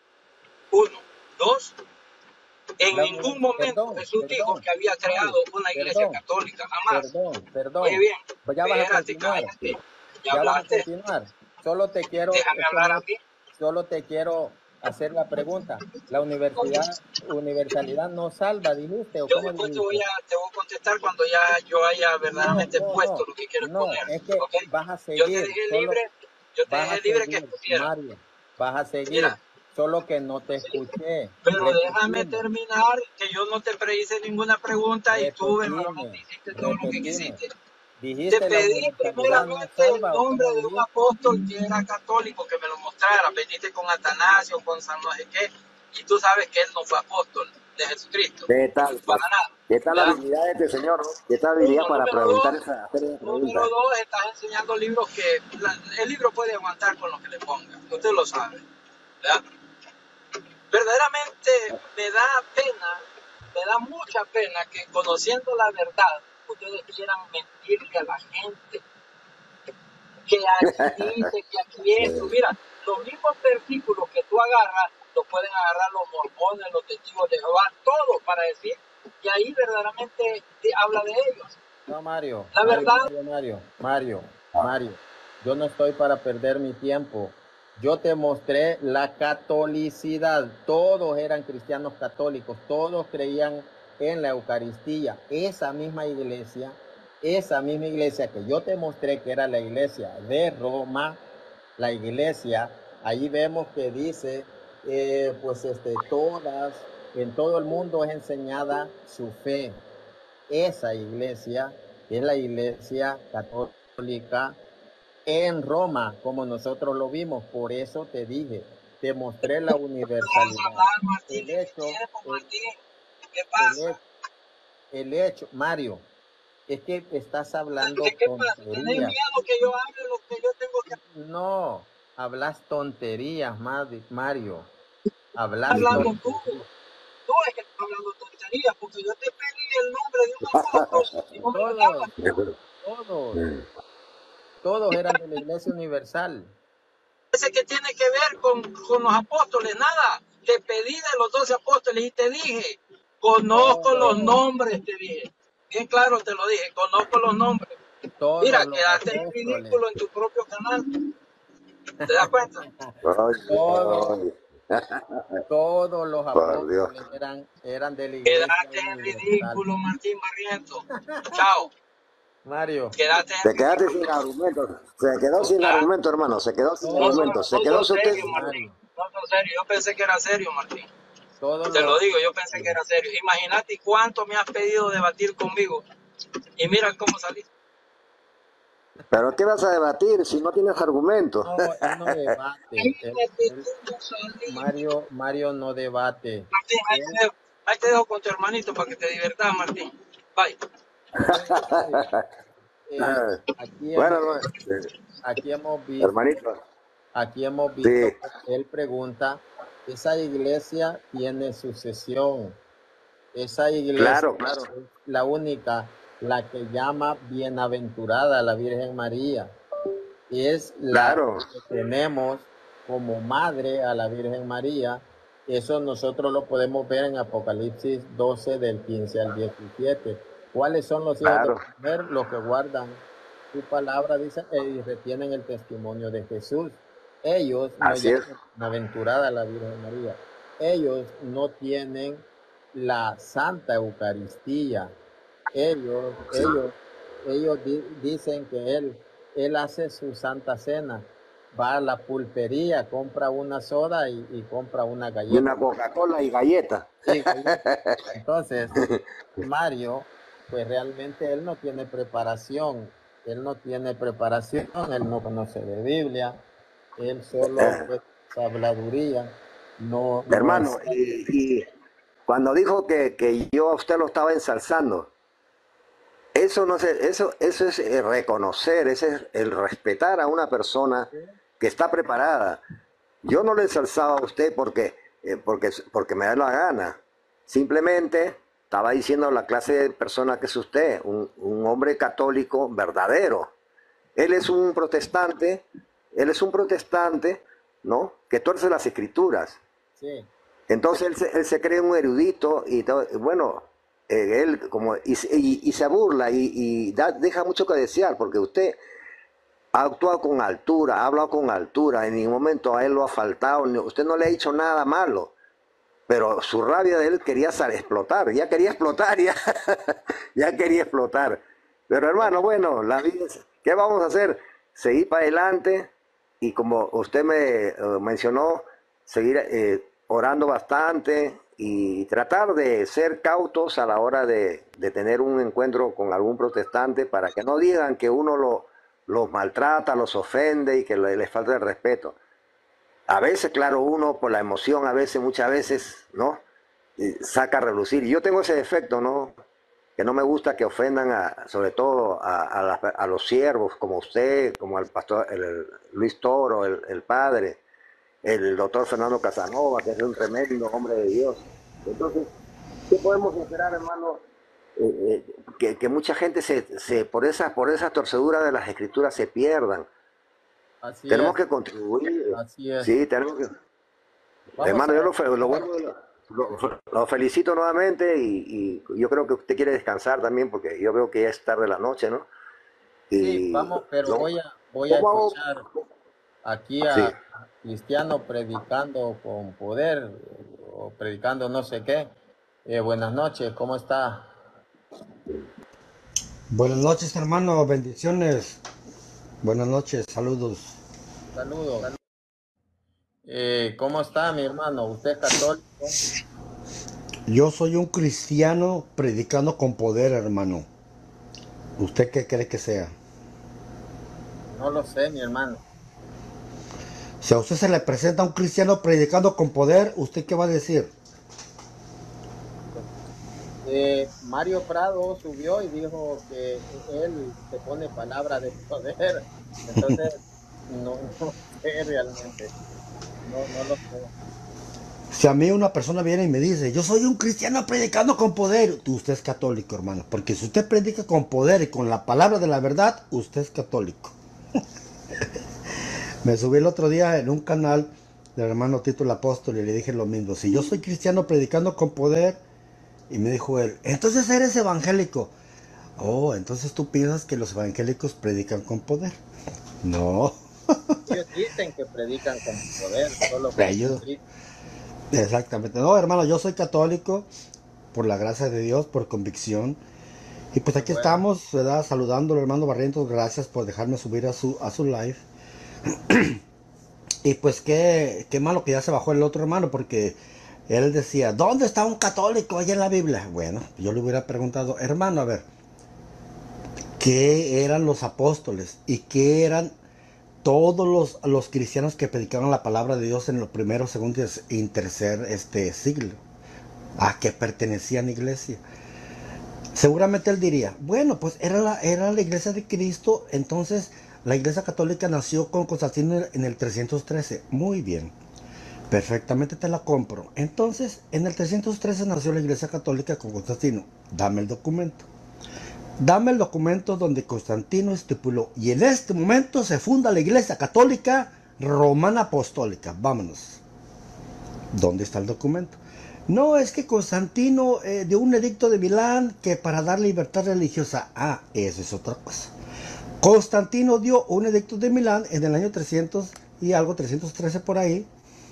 Uno. Dos, en la, ningún momento perdón, Jesús perdón, dijo que había creado una iglesia perdón, católica, jamás. Perdón, perdón. Oye bien, pues ya vas a continuar. Cállate, ya, ya vas a continuar. Solo te quiero... Déjame hablar a mí. Solo te quiero hacer la pregunta. La universidad, universalidad no salva, dijiste, o Yo cómo después te voy dijiste. a, te voy a contestar cuando ya yo haya No, verdaderamente no, puesto no, lo que quiero no, poner, es que ¿ok? vas a Yo te seguir, dejé solo libre, yo te vas a dejé libre que seguir, escogieras. Mario, vas a seguir, Mira, solo que no te ¿sí? escuché. Pero déjame Repetime, terminar, que yo no te prehice ninguna pregunta y tú verdaderamente repetime, hiciste todo lo que repetime. quisiste. Te Dijiste la pedí universalidad no primeramente el salva, o nombre cómo de un dijiste. apóstol que era católico, que me lo mostrara. Veniste con Atanasio, con San no sé qué, y tú sabes que él no fue apóstol de Jesucristo, ¿Qué tal, pues? para nada. ¿Qué tal la ¿Verdad? habilidad de este señor, no? ¿Qué tal la habilidad Uno, para número preguntar dos, esa, hacer esa número pregunta? dos, estás enseñando libros que la- el libro puede aguantar con lo que le ponga. Usted lo sabe, ¿verdad? Verdaderamente me da pena, me da mucha pena que conociendo la verdad, ustedes quieran mentirle a la gente, que aquí dice, que aquí esto. Mira, los mismos versículos que tú agarras, los pueden agarrar los mormones, los testigos de Jehová, todos para decir que ahí verdaderamente te habla de ellos. No, Mario, La Mario, verdad, Mario, Mario, Mario, Mario. Yo no estoy para perder mi tiempo. Yo te mostré la catolicidad. Todos eran cristianos católicos, todos creían en la Eucaristía. Esa misma iglesia, esa misma iglesia que yo te mostré que era la iglesia de Roma, la iglesia, ahí vemos que dice, eh, pues este, todas, en todo el mundo es enseñada su fe. Esa iglesia es la iglesia católica en Roma, como nosotros lo vimos. Por eso te dije, te mostré la vamos a universalidad. hablar, Martín, El en mi hecho, tiempo, el, Martín. ¿Qué el, pasa? he- el hecho, Mario, es que estás hablando ¿Qué, qué pasa? ¿Tenés tonterías. miedo que yo hable lo que yo tengo que No, hablas tonterías, Madi- Mario. Hablas hablar hablando tú? tonterías. Tú es que estás hablando tonterías, porque yo te pedí el nombre de un apóstol y no me lo Todos, dabas. todos, todos eran de la iglesia universal. Ese que tiene que ver con, con los apóstoles, nada. Te pedí de los doce apóstoles y te dije, conozco los Todos, nombres, te dije. Bien claro te lo dije, conozco los nombres. todos Mira, los quedaste en apóstoles. ridículo en tu propio canal. ¿Te das cuenta? Ay, Todos, ay, todos los por Dios. apóstoles eran, eran de la iglesia Quedaste en universal. ridículo, Martín Barrientos. Chao. Mario, Quedaste en Se quedaste ridículo. sin argumentos. Se quedó sin ¿Ah? argumento, hermano. Se quedó sin No, todos, son, argumentos. Se no quedó son usted. serios, Martín. Mario, No son serios. Yo pensé que era serio, Martín. todos Te lo los digo, yo pensé que apóstoles. era serio. Imagínate cuánto me has pedido debatir conmigo. Y mira cómo saliste. ¿Pero qué vas a debatir si no tienes argumentos? No, él no debate. Él, Imagínate él- cómo saliste. Mario, Mario no debate. Martín, ahí Él, te, dejo, ahí te dejo con tu hermanito para que te diviertas, Martín. Bye. mira, Mario, eh, aquí Bueno, hemos, hermano, eh, aquí hemos visto, hermanito. aquí hemos visto Sí, que él pregunta, esa iglesia tiene sucesión. Esa iglesia claro, claro. es la única, la que llama bienaventurada a la Virgen María. Es la Claro. que tenemos como madre a la Virgen María. Eso nosotros lo podemos ver en Apocalipsis doce del quince al diecisiete. ¿Cuáles son los hijos de Claro. la mujer? Los que guardan su palabra, dice, y retienen el testimonio de Jesús. Ellos no Así es. llaman bienaventurada a la Virgen María. Ellos no tienen la Santa Eucaristía. Ellos, Sí. ellos, ellos di- dicen que él, él hace su Santa Cena, va a la pulpería, compra una soda y, y compra una Y galleta. una Coca-Cola y galleta. Y galleta. Entonces, Mario, pues realmente él no tiene preparación, él no tiene preparación, él no conoce de Biblia, él solo pues habladuría, no, no es Hermano, y, y cuando dijo que, que yo a usted lo estaba ensalzando, eso no sé, eso, eso es el reconocer, ese es el respetar a una persona que está preparada. Yo no le ensalzaba a usted porque, eh, porque, porque me da la gana. Simplemente estaba diciendo la clase de persona que es usted, un, un hombre católico verdadero. Él es un protestante, él es un protestante, ¿no? Que tuerce las escrituras. sí. Entonces él se, él se cree un erudito y todo, y bueno, eh, él como y, y- y se burla y, y da- deja mucho que desear porque usted ha actuado con altura, ha hablado con altura, en ningún momento a él lo ha faltado, usted no le ha dicho nada malo, pero su rabia de él quería explotar, ya quería explotar, ya, ya quería explotar. Pero hermano, bueno, la vida es, ¿qué vamos a hacer? Seguir para adelante y como usted me uh, mencionó, seguir eh, orando bastante y tratar de ser cautos a la hora de, de tener un encuentro con algún protestante para que no digan que uno lo, los maltrata, los ofende y que le, les falta el respeto. A veces, claro, uno por la emoción, a veces, muchas veces, ¿no? Saca a relucir. Y yo tengo ese defecto, ¿no? Que no me gusta que ofendan, a, sobre todo a, a, la, a los siervos, como usted, como el pastor el, el Luis Toro, el, el padre, el doctor Fernando Casanova, que es un tremendo hombre de Dios. Entonces, ¿qué podemos esperar, hermano? Eh, eh, que, que mucha gente se, se por esa por esa torcedura de las escrituras se pierdan. Así Tenemos es, que contribuir. así es. Sí, tenemos que... Vamos Hermano, a yo lo, lo, bueno, lo, lo felicito nuevamente y, y yo creo que usted quiere descansar también porque yo veo que ya es tarde la noche, ¿no? Sí, Y vamos, pero ¿no? voy a, voy a ¿Cómo hago? escuchar aquí Sí. a Cristiano predicando con poder o predicando no sé qué. Eh, buenas noches, ¿cómo está? Buenas noches, hermano, bendiciones. Buenas noches, saludos. Saludos. Eh, ¿cómo está mi hermano? ¿Usted es católico? Yo soy un cristiano predicando con poder, hermano. ¿Usted qué cree que sea? No lo sé, mi hermano. Si a usted se le presenta un cristiano predicando con poder, ¿usted qué va a decir? Eh, Mario Prado subió y dijo que él se pone palabra de poder. Entonces, no, no sé realmente. No, no lo sé. Si a mí una persona viene y me dice, yo soy un cristiano predicando con poder, usted es católico, hermano. Porque si usted predica con poder y con la palabra de la verdad, usted es católico. Me subí el otro día en un canal del hermano Tito el Apóstol y le dije lo mismo. Si yo soy cristiano predicando con poder, y me dijo él, entonces eres evangélico. Oh, entonces tú piensas que los evangélicos predican con poder. No. Ellos dicen que predican con poder, solo con Ellos, Cristo. exactamente. No, hermano, yo soy católico por la gracia de Dios, por convicción. Y pues aquí Bueno, estamos, ¿verdad? Saludándolo, hermano Barrientos. Gracias por dejarme subir a su, a su live. Y pues qué, qué malo que ya se bajó el otro hermano, porque él decía, ¿dónde está un católico allá en la Biblia? Bueno, yo le hubiera preguntado, hermano, a ver, ¿qué eran los apóstoles? ¿Y qué eran todos los, los cristianos que predicaban la palabra de Dios en los primeros, segundos y tercer este, siglo? ¿A qué pertenecían a la iglesia? Seguramente él diría, bueno, pues era la, era la iglesia de Cristo, entonces la iglesia católica nació con Constantino en el trescientos trece. Muy bien, perfectamente te la compro. Entonces, en el trescientos trece nació la iglesia católica con Constantino. Dame el documento. Dame el documento donde Constantino estipuló, y en este momento se funda la iglesia católica romana apostólica. Vámonos. ¿Dónde está el documento? No, es que Constantino eh, dio un edicto de Milán que para dar libertad religiosa. Ah, eso es otra cosa. Constantino dio un edicto de Milán en el año trescientos y algo, trescientos trece por ahí,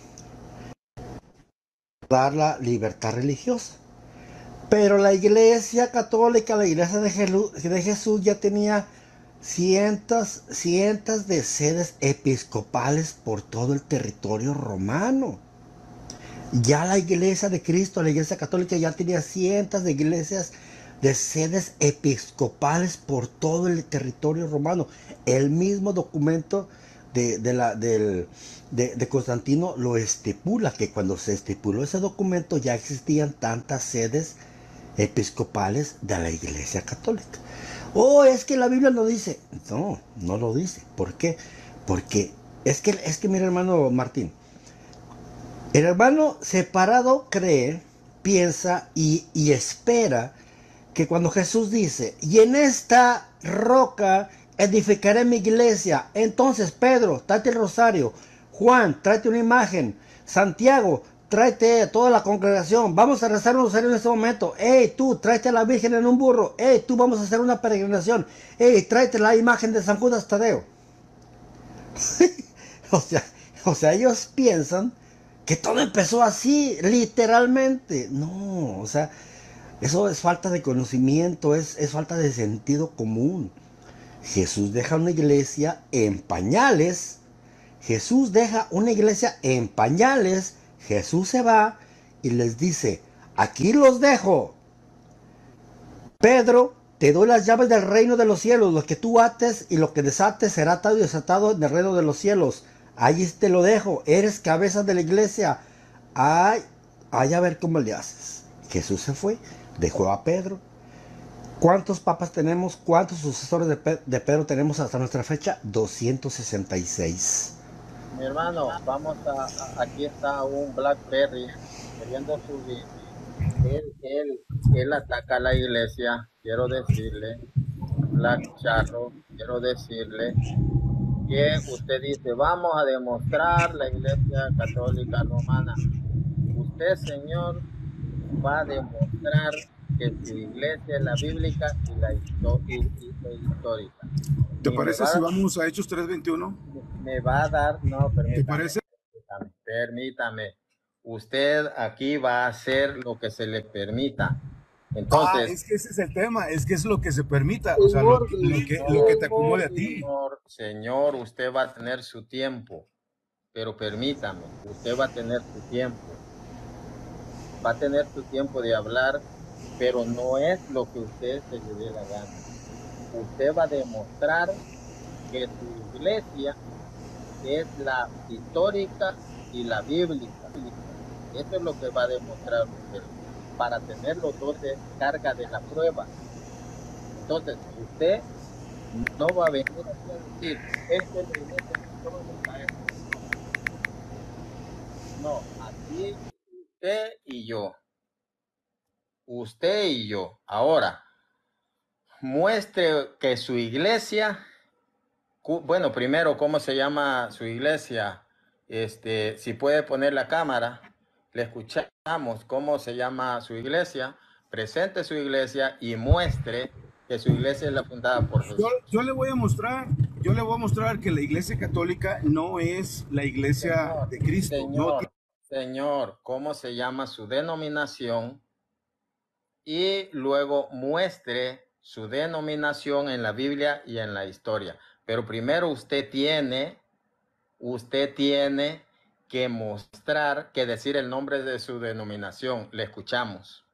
para dar la libertad religiosa. Pero la iglesia católica, la iglesia de Jesús, de Jesús ya tenía cientos, cientos de sedes episcopales por todo el territorio romano. Ya la iglesia de Cristo, la iglesia católica ya tenía cientos de iglesias de sedes episcopales por todo el territorio romano. El mismo documento de, de, la, del, de, de Constantino lo estipula, que cuando se estipuló ese documento ya existían tantas sedes episcopales de la iglesia católica. Oh, es que la Biblia no dice. No, no lo dice. ¿Por qué? Porque es que, es que mira, hermano Martín, el hermano separado cree, piensa y, y espera que cuando Jesús dice, y en esta roca edificaré mi iglesia, entonces Pedro, tráete el rosario, Juan, tráete una imagen, Santiago, tráete a toda la congregación, vamos a rezar un rosario en este momento, hey tú, tráete a la Virgen en un burro, hey tú, vamos a hacer una peregrinación, hey, tráete la imagen de San Judas Tadeo. O sea, o sea, ellos piensan que todo empezó así, literalmente. No, o sea, eso es falta de conocimiento, es, es falta de sentido común. Jesús deja una iglesia en pañales. Jesús deja una iglesia en pañales. Jesús se va y les dice, aquí los dejo. Pedro, te doy las llaves del reino de los cielos. Lo que tú ates y lo que desates será atado y desatado en el reino de los cielos. Ahí te lo dejo. Eres cabeza de la iglesia. Ay, ay, a ver cómo le haces. Jesús se fue, dejó a Pedro. ¿Cuántos papas tenemos? ¿Cuántos sucesores de, Pe de Pedro tenemos hasta nuestra fecha? doscientos sesenta y seis. Mi hermano, vamos a, a- aquí está un Blackberry queriendo subir. Él, él, él ataca a la iglesia, quiero decirle, Black Charro, quiero decirle que usted dice, vamos a demostrar la iglesia católica romana. Usted, señor, va a demostrar que su iglesia es la bíblica y la histo- y- y- e histórica. ¿Te Y me parece va, si vamos a Hechos tres veintiuno? me va a dar, no, ¿Te permítame, parece? permítame, permítame. Usted aquí va a hacer lo que se le permita. Ah, Entonces, es que ese es el tema, es que es lo que se permita, o sea, lo que, lo que, lo que te acomode a ti. señor, señor, usted va a tener su tiempo, pero permítame, usted va a tener su tiempo. Va a tener su tiempo de hablar, pero no es lo que usted se le dé la gana. Usted va a demostrar que su iglesia es la histórica y la bíblica. Eso es lo que va a demostrar usted. Para tener los dos de carga de la prueba. Entonces, usted no va a venir aquí a decir, esto es la iglesia católica, esto no. No, aquí usted y yo. Usted y yo. Ahora, muestre que su iglesia, bueno, primero, ¿cómo se llama su iglesia? Este, si puede poner la cámara, le escuchamos cómo se llama su iglesia, presente su iglesia y muestre que su iglesia es la fundada por Yo, Jesús. yo le voy a mostrar, yo le voy a mostrar que la iglesia católica no es la iglesia Señor, de Cristo. No, señor, señor, ¿cómo se llama su denominación? Y luego muestre su denominación en la Biblia y en la historia. Pero primero usted tiene, usted tiene que mostrar, que decir el nombre de su denominación. Le escuchamos.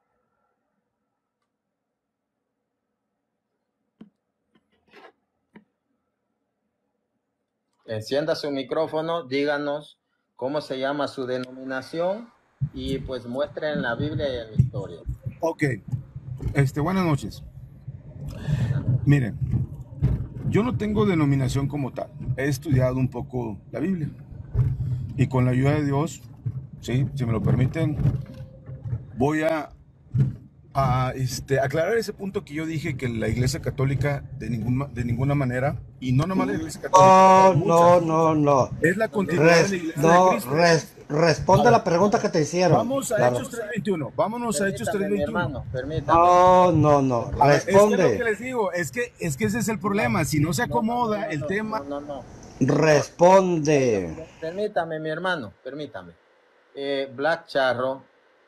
Encienda su micrófono, díganos cómo se llama su denominación y pues muestre en la Biblia y en la historia. ok, este, buenas noches. Miren, yo no tengo denominación como tal. He estudiado un poco la Biblia. Y con la ayuda de Dios, sí, si me lo permiten, voy a, a este, aclarar ese punto que yo dije que la iglesia católica de, ningún, de ninguna manera, y no nomás la iglesia católica, No, muchas, no, no, no. es la continuidad de Res, la iglesia de no, Cristo. res, responde a la pregunta que te hicieron. Vamos a Claro. Hechos tres veintiuno, vámonos a Hechos Permítame, tres mi veintiuno. hermano, permítame. No, no, no. A ver, es que lo que Responde. les digo, es que, es que ese es el problema, si no se No, no, no, acomoda no, el no, tema. no, no, no. Responde. Permítame, mi hermano, permítame. Eh, Black Charro,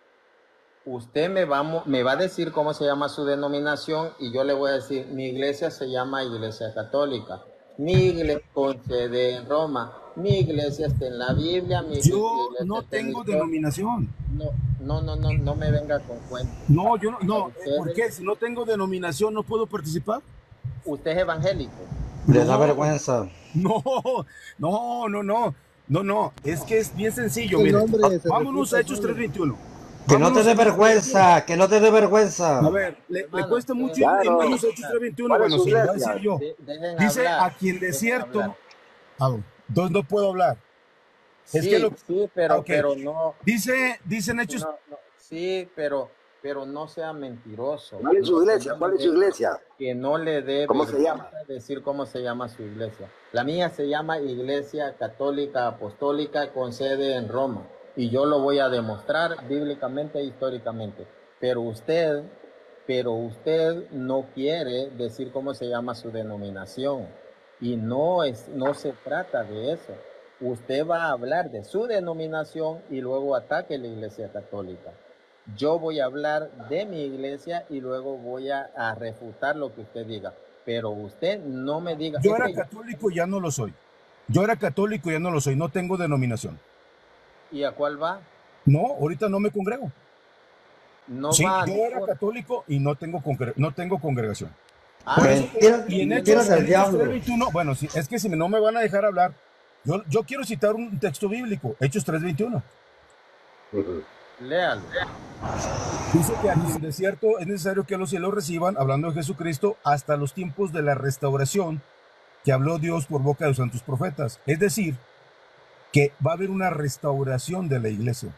usted me va, mo- me va a decir cómo se llama su denominación y yo le voy a decir, mi iglesia se llama Iglesia Católica. Mi iglesia con sede en Roma. Mi iglesia está en la Biblia. Mi Yo iglesia no está en la tengo historia. denominación. No, no, no, no, no me venga con cuentos. No, yo no, no, eh, Usted, ¿por qué? Si no tengo denominación, ¿no puedo participar? usted es evangélico. Les da No, vergüenza. no, no, no, no, no, no, es que es bien sencillo, El mire. nombre se Vámonos repita a Hechos solo. tres veintiuno. Que no te Vámonos dé a Hechos vergüenza, que no te dé A vergüenza. ver, le, le Hermano, cuesta dejen- mucho Claro. irnos a Hechos tres veintiuno. ¿Cuál es Bueno, su se lo voy a iglesia? decir yo. de- dejen Dice, hablar, a quien de dejen cierto, hablar. ah, entonces no puedo hablar. Es Sí, que lo, sí, pero, ok. pero no, Dice, dicen Hechos, no, no, sí, pero, pero no sea mentiroso. ¿Cuál es su No, iglesia? que no ¿Cuál le es su dé- iglesia? Que no le dé ¿Cómo se vergüenza llama? decir cómo se llama su iglesia. La mía se llama Iglesia Católica Apostólica con sede en Roma. Y yo lo voy a demostrar bíblicamente e históricamente. Pero usted, pero usted no quiere decir cómo se llama su denominación. Y no, es, no se trata de eso. Usted va a hablar de su denominación y luego ataque la Iglesia Católica. Yo voy a hablar de mi iglesia y luego voy a, a refutar lo que usted diga. Pero usted no me diga... Yo es era que yo- católico y ya no lo soy. Yo era católico y ya no lo soy. No tengo denominación. ¿Y a cuál va? No, ahorita no me congrego. No Sí, va a yo era ninguna. católico y no tengo, congre- no tengo congregación. Ah, Por eso, Mentiras, y en mentiras Hechos, del en Hechos diablo. tres veintiuno, bueno, si, es que si no me van a dejar hablar, yo, yo quiero citar un texto bíblico, Hechos tres veintiuno. léalo. Dice que en el desierto es necesario que los cielos reciban, hablando de Jesucristo, hasta los tiempos de la restauración que habló Dios por boca de los santos profetas. Es decir, que va a haber una restauración de la iglesia.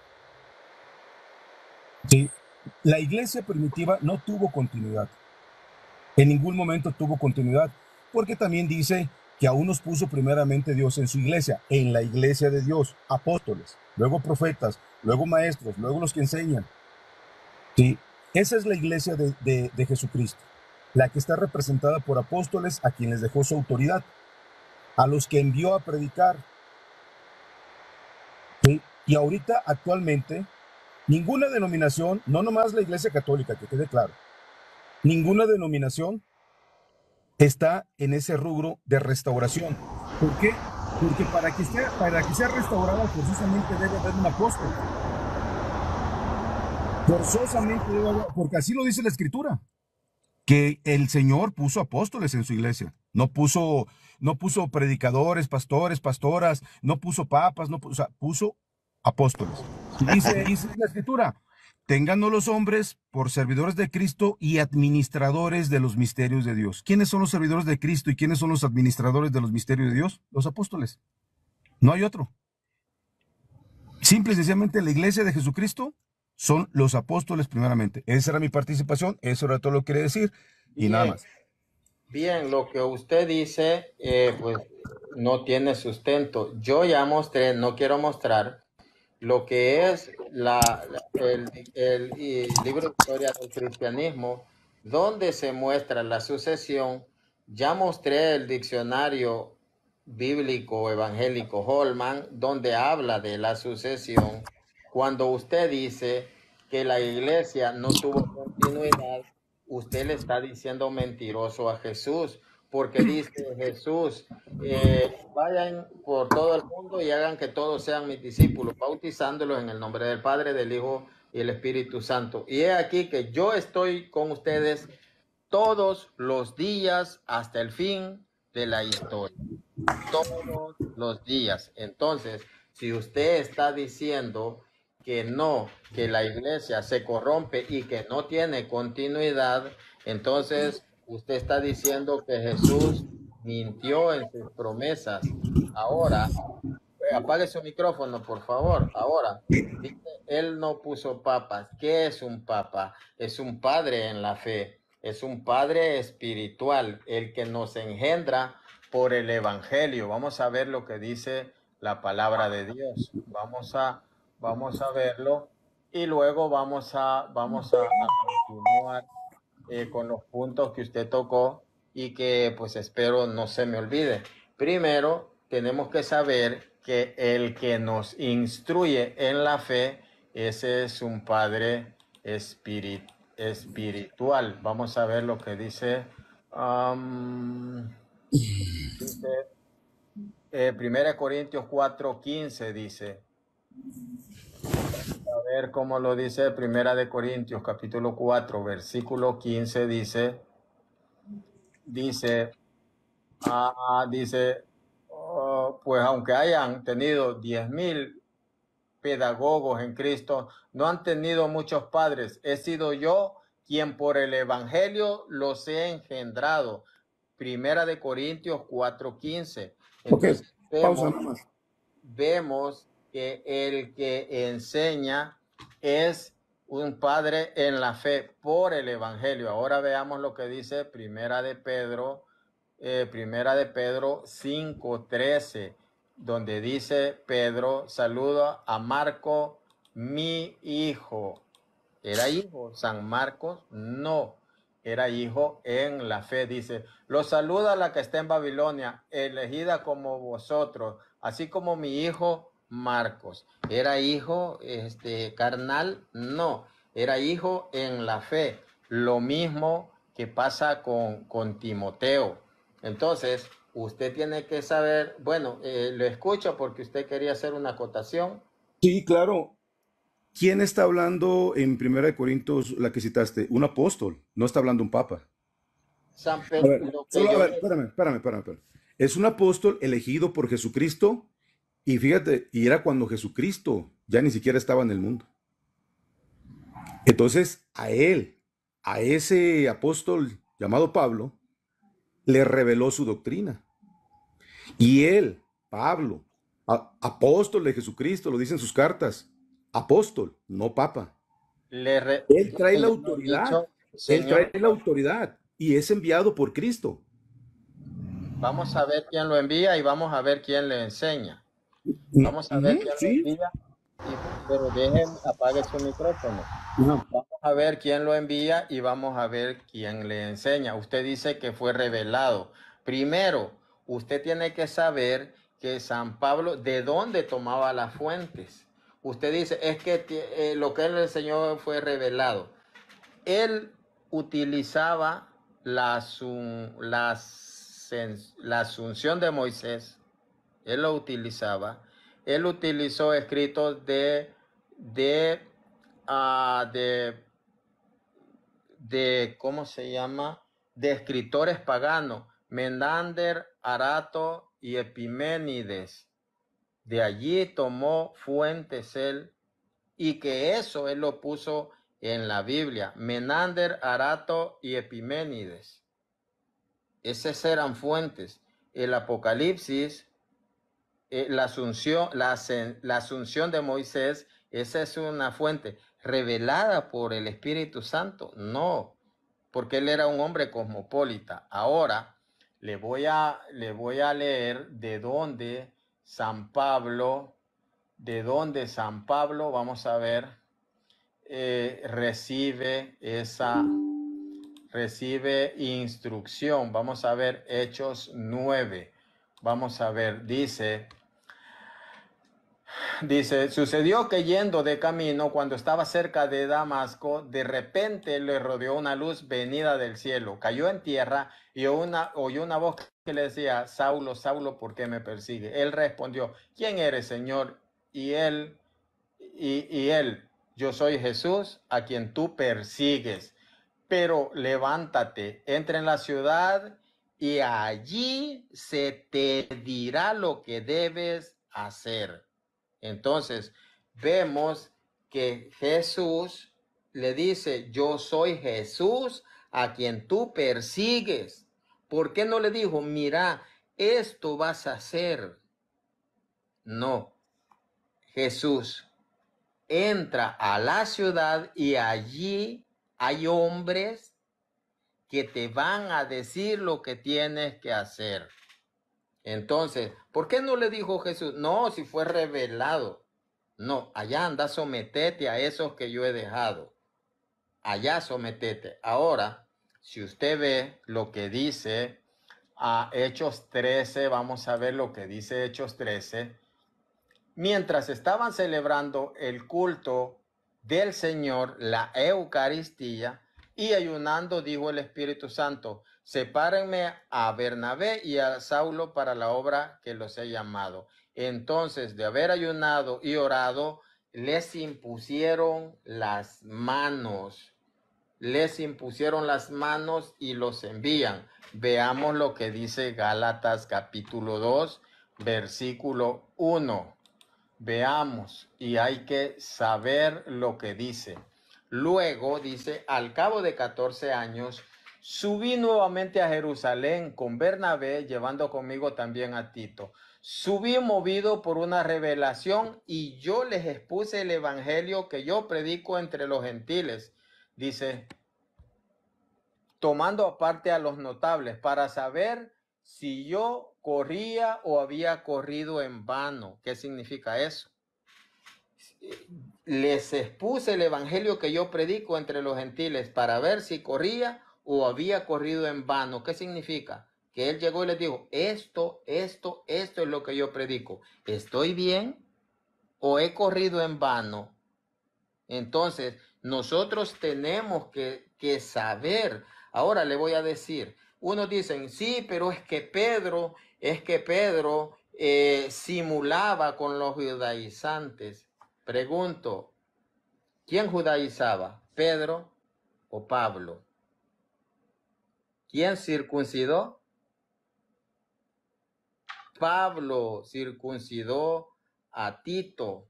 Sí, la iglesia primitiva no tuvo continuidad. En ningún momento tuvo continuidad, porque también dice que aún nos puso primeramente Dios en su iglesia, en la iglesia de Dios, apóstoles, luego profetas, luego maestros, luego los que enseñan. Sí, esa es la iglesia de, de, de Jesucristo, la que está representada por apóstoles a quienes dejó su autoridad, a los que envió a predicar. ¿Sí? Y ahorita, actualmente, ninguna denominación, no nomás la iglesia católica, que quede claro, ninguna denominación está en ese rubro de restauración. ¿Por qué? Porque para que sea, para que sea restaurada, forzosamente debe haber un apóstol. Forzosamente debe haber, porque así lo dice la Escritura, que el Señor puso apóstoles en su iglesia. No puso, no puso predicadores, pastores, pastoras, no puso papas, no puso, o sea, puso apóstoles. Y dice, dice la Escritura, téngannos los hombres por servidores de Cristo y administradores de los misterios de Dios. ¿Quiénes son los servidores de Cristo y quiénes son los administradores de los misterios de Dios? Los apóstoles. No hay otro. Simple y sencillamente la iglesia de Jesucristo son los apóstoles primeramente. Esa era mi participación, eso era todo lo que quería decir y nada Bien, más. bien, lo que usted dice, eh, pues no tiene sustento. Yo ya mostré, no quiero mostrar lo que es la, la- el, el- y libro de historia del cristianismo, donde se muestra la sucesión. Ya mostré el diccionario bíblico evangélico Holman, donde habla de la sucesión. Cuando usted dice que la iglesia no tuvo continuidad, usted le está diciendo mentiroso a Jesús, porque dice Jesús, eh, vayan por todo el mundo y hagan que todos sean mis discípulos, bautizándolos en el nombre del Padre, del Hijo y el Espíritu Santo. Y he aquí que yo estoy con ustedes todos los días hasta el fin de la historia. Todos los días. Entonces, si usted está diciendo que no, que la iglesia se corrompe y que no tiene continuidad, entonces usted está diciendo que Jesús mintió en sus promesas. Ahora, eh, apague su micrófono, por favor. Ahora, dice, él no puso papas. ¿Qué es un papa? Es un padre en la fe. Es un padre espiritual, el que nos engendra por el evangelio. Vamos a ver lo que dice la palabra de Dios. Vamos a, vamos a verlo y luego vamos a, vamos a, a continuar eh, con los puntos que usted tocó y que pues espero no se me olvide. Primero, tenemos que saber que el que nos instruye en la fe, ese es un Padre espirit espiritual. Vamos a ver lo que dice, um, dice eh, primera Corintios cuatro quince dice, a ver cómo lo dice Primera de Corintios capítulo cuatro versículo quince dice, dice, ah, dice, oh, pues aunque hayan tenido diez mil pedagogos en Cristo, no han tenido muchos padres. He sido yo quien por el Evangelio los he engendrado. Primera de Corintios cuatro quince. Ok, Entonces pausa vemos, nada más. vemos que el que enseña es un padre en la fe por el Evangelio. Ahora veamos lo que dice Primera de Pedro, eh, Primera de Pedro cinco trece, donde dice Pedro, saluda a Marco, mi hijo. ¿Era hijo San Marcos? No. era hijo en la fe. Dice, los saluda la que está en Babilonia, elegida como vosotros, así como mi hijo Marcos. ¿Era hijo este, carnal? No, era hijo en la fe. Lo mismo que pasa con, con Timoteo. Entonces, usted tiene que saber, bueno, eh, lo escucho porque usted quería hacer una acotación. Sí, claro. ¿Quién está hablando en Primera de Corintios, la que citaste? Un apóstol, no está hablando un papa. San A Pedro, ver, lo que solo, a yo ver, le... espérame, espérame, espérame, espérame. Es un apóstol elegido por Jesucristo y fíjate, y era cuando Jesucristo ya ni siquiera estaba en el mundo. Entonces, a él, a ese apóstol llamado Pablo, le reveló su doctrina. Y él, Pablo, a- apóstol de Jesucristo, lo dice en sus cartas, apóstol, no papa. le re- Él trae la le hemos autoridad, dicho, él trae Señor, la autoridad y es enviado por Cristo. vamos a ver quién lo envía y vamos a ver quién le enseña. No, Vamos a ver ujú, quién lo sí. envía, y, pero dejen, apague su micrófono. Ajá. Vamos a ver quién lo envía y vamos a ver quién le enseña. Usted dice que fue revelado. Primero, usted tiene que saber que San Pablo, ¿de dónde tomaba las fuentes? Usted dice, es que eh, lo que él le enseñó fue revelado. Él utilizaba la, asun- la, sen- la asunción de Moisés. Él lo utilizaba. Él utilizó escritos de, de, ah, de, de, ¿cómo se llama? De escritores paganos, Menander, Arato y Epiménides. De allí tomó fuentes él, y que eso él lo puso en la Biblia. Menander, Arato y Epiménides. Esas eran fuentes. El Apocalipsis, eh, la, asunción, la, la asunción de Moisés, esa es una fuente revelada por el Espíritu Santo. No, porque él era un hombre cosmopolita. Ahora le voy a, le voy a leer de dónde San Pablo, de dónde San Pablo, vamos a ver, eh, recibe esa, recibe instrucción. Vamos a ver Hechos nueve. Vamos a ver, dice, dice, sucedió que yendo de camino, cuando estaba cerca de Damasco, de repente le rodeó una luz venida del cielo. Cayó en tierra y una, oyó una voz que le decía, Saulo, Saulo, ¿por qué me persigue? Él respondió, ¿quién eres, Señor? Y él, y, y él, yo soy Jesús, a quien tú persigues. Pero levántate, entra en la ciudad y allí se te dirá lo que debes hacer. Entonces, vemos que Jesús le dice, yo soy Jesús a quien tú persigues. ¿Por qué no le dijo, mira, esto vas a hacer? No, Jesús entra a la ciudad y allí hay hombres que te van a decir lo que tienes que hacer. Entonces, ¿por qué no le dijo Jesús? No, si fue revelado. No, allá anda, sometete a esos que yo he dejado. Allá sometete. Ahora, si usted ve lo que dice a Hechos trece, vamos a ver lo que dice Hechos trece. Mientras estaban celebrando el culto del Señor, la Eucaristía, y ayunando, dijo el Espíritu Santo, sepárenme a Bernabé y a Saulo para la obra que los he llamado. Entonces, de haber ayunado y orado, les impusieron las manos. Les impusieron las manos y los envían. Veamos lo que dice Gálatas capítulo dos, versículo uno. Veamos, y hay que saber lo que dice. Luego dice, al cabo de catorce años, subí nuevamente a Jerusalén con Bernabé, llevando conmigo también a Tito. Subí movido por una revelación y yo les expuse el evangelio que yo predico entre los gentiles. Dice, tomando aparte a los notables para saber si yo corría o había corrido en vano. ¿Qué significa eso? Les expuse el evangelio que yo predico entre los gentiles para ver si corría o había corrido en vano. ¿Qué significa? Que él llegó y les dijo, esto, esto, esto es lo que yo predico. ¿Estoy bien o he corrido en vano? Entonces, nosotros tenemos que, que saber. Ahora le voy a decir, unos dicen, sí, pero es que Pedro, es que Pedro eh, simulaba con los judaizantes. Pregunto, ¿quién judaizaba? ¿Pedro o Pablo? ¿Quién circuncidó? Pablo circuncidó a Tito.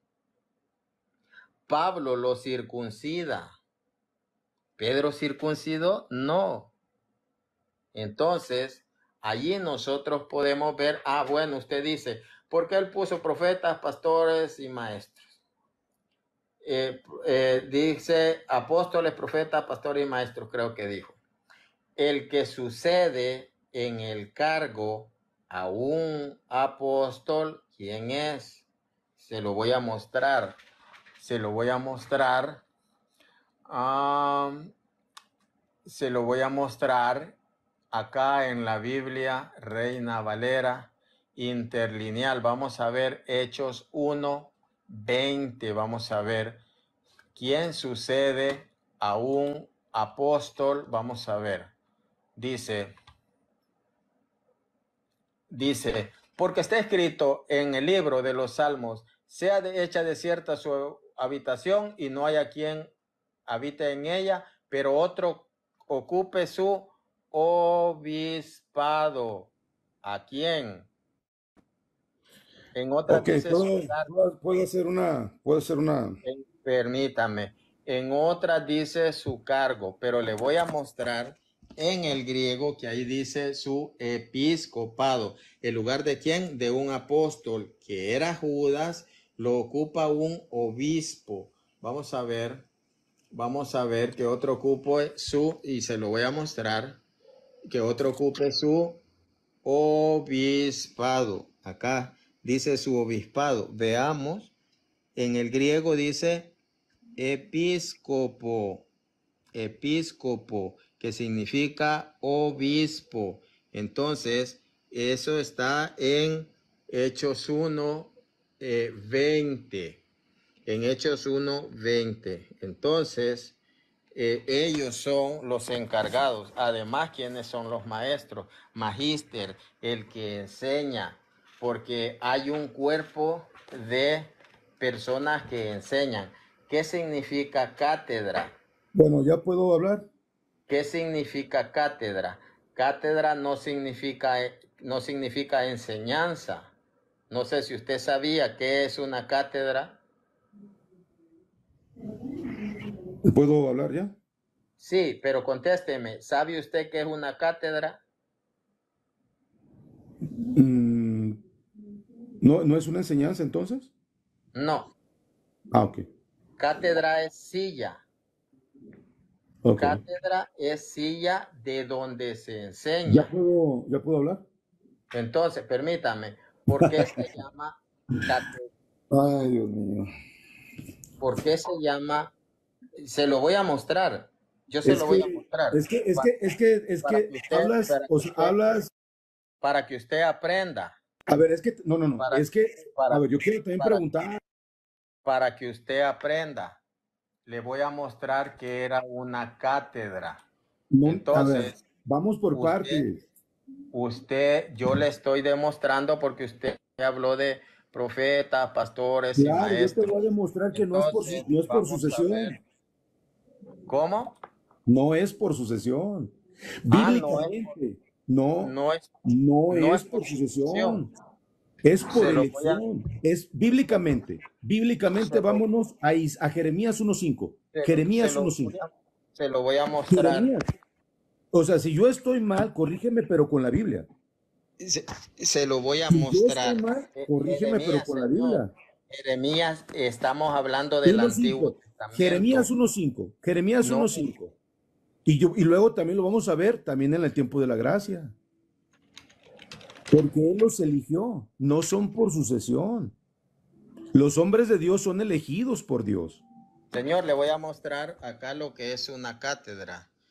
Pablo lo circuncida. ¿Pedro circuncidó? No. Entonces, allí nosotros podemos ver, ah, bueno, usted dice, ¿por qué él puso profetas, pastores y maestros? Eh, eh, dice apóstoles, profetas, pastores y maestros, creo que dijo. El que sucede en el cargo a un apóstol, ¿quién es? Se lo voy a mostrar. Se lo voy a mostrar. Um, se lo voy a mostrar acá en la Biblia Reina Valera interlineal. Vamos a ver Hechos uno, veinte. Vamos a ver quién sucede a un apóstol. Vamos a ver. Dice, dice, porque está escrito en el libro de los Salmos, sea de, hecha desierta su habitación y no haya quien habite en ella, pero otro ocupe su obispado. ¿A quién? En otra Ok, dice puedo, su cargo. puedo, puedo hacer una, puedo hacer una. En- permítame. En otra dice su cargo, pero le voy a mostrar en el griego que ahí dice su episcopado. ¿En lugar de quién? De un apóstol que era Judas, lo ocupa un obispo. Vamos a ver, vamos a ver que otro ocupe su, y se lo voy a mostrar, que otro ocupe su obispado. Acá dice su obispado. Veamos, en el griego dice episcopo, episcopo, que significa obispo. Entonces, eso está en Hechos uno, eh, veinte. En Hechos uno, veinte. Entonces, eh, ellos son los encargados. Además, ¿quiénes son los maestros? Magíster, el que enseña, porque hay un cuerpo de personas que enseñan. ¿Qué significa cátedra? Bueno, ya puedo hablar. ¿Qué significa cátedra? Cátedra no significa, no significa enseñanza. No sé si usted sabía qué es una cátedra. ¿Puedo hablar ya? Sí, pero contésteme, ¿sabe usted qué es una cátedra? Mm, ¿no, ¿No es una enseñanza entonces? No, Ah, ok. cátedra es silla. Ok. Cátedra es silla de donde se ¿Ya enseña. puedo, ya puedo hablar? Entonces, permítame, ¿por qué se llama cátedra? Ay, Dios mío. ¿Por qué se llama? Se lo voy a mostrar. Yo se Es lo voy a que, mostrar. es que, es Pa- que, es que, es Para que que usted, hablas, para o que sea, usted, hablas. para que usted aprenda. A ver, es que, no, no, no, Para, es que, a para, ver, yo quiero también para, preguntar. para que usted aprenda. Le voy a mostrar que era una cátedra. No, a ver, Entonces, vamos por usted, partes. usted, yo le estoy demostrando porque usted habló de profetas, pastores y Claro, yo te maestros. voy a demostrar que no es por, su- Entonces, no es por vamos a sucesión. ver. ¿Cómo? No es por sucesión. Ah, no es, Bíblicamente, no, no es, no no es es por por sucesión. sucesión. Es por Se lo voy a, elección. Es bíblicamente. Bíblicamente, se lo, vámonos a, Is- a Jeremías uno cinco. se lo- se Jeremías lo uno voy cinco. a, se lo voy a mostrar. Jeremías. O sea, si yo estoy mal, corrígeme, pero con la Biblia. Se, se lo voy a Si yo estoy mostrar. mal, Eh, corrígeme, pero Jeremías, con la señor. Biblia. Jeremías, estamos hablando del uno Antiguo cinco. Jeremías Testamento. uno cinco. Jeremías No, uno cinco. Y, yo, y luego también lo vamos a ver también en el tiempo de la gracia. Porque Él los eligió, no son por sucesión. Los hombres de Dios son elegidos por Dios. señor, le voy a mostrar acá lo que es una cátedra.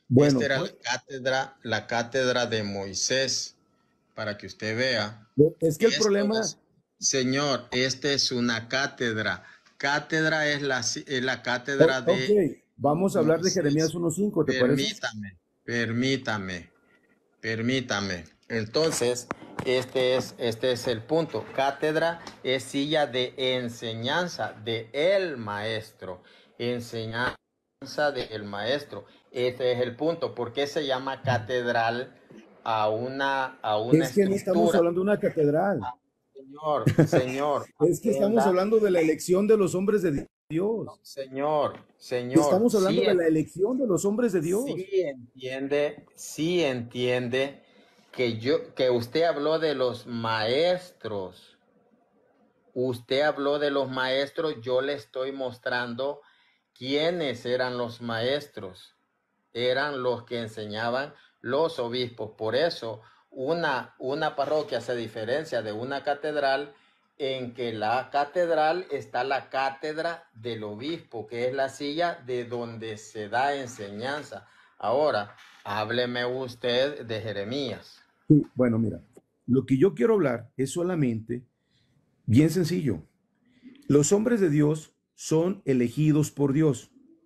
Bueno, Esta era la pues, cátedra, la cátedra de Moisés, para que usted vea. es que el Esto problema, es, señor, esta es una cátedra. Cátedra es la, es la o- cátedra ok, de vamos a hablar de Jeremías Moisés. uno cinco, ¿te parece? Permítame, permítame, permítame. Entonces, este es, este es el punto. Cátedra es silla de enseñanza de el maestro. Enseñanza del maestro. Este es el punto. ¿Por qué se llama catedral a una, a una Es que no estamos estructura? hablando de una catedral, Señor, señor, es que estamos atienda. hablando de la elección de los hombres de Dios. Señor, señor, Estamos hablando sí, de la elección de los hombres de sí Dios. entiende, sí entiende que yo, que usted habló de los maestros. Usted habló de los maestros, yo le estoy mostrando quiénes eran los maestros. Eran los que enseñaban los obispos. Por eso, una, una parroquia se diferencia de una catedral en que la catedral está la cátedra del obispo, que es la silla de donde se da enseñanza. Ahora, hábleme usted de Jeremías. Sí, bueno, mira, lo que yo quiero hablar es solamente, bien sencillo, los hombres de Dios son elegidos por Dios,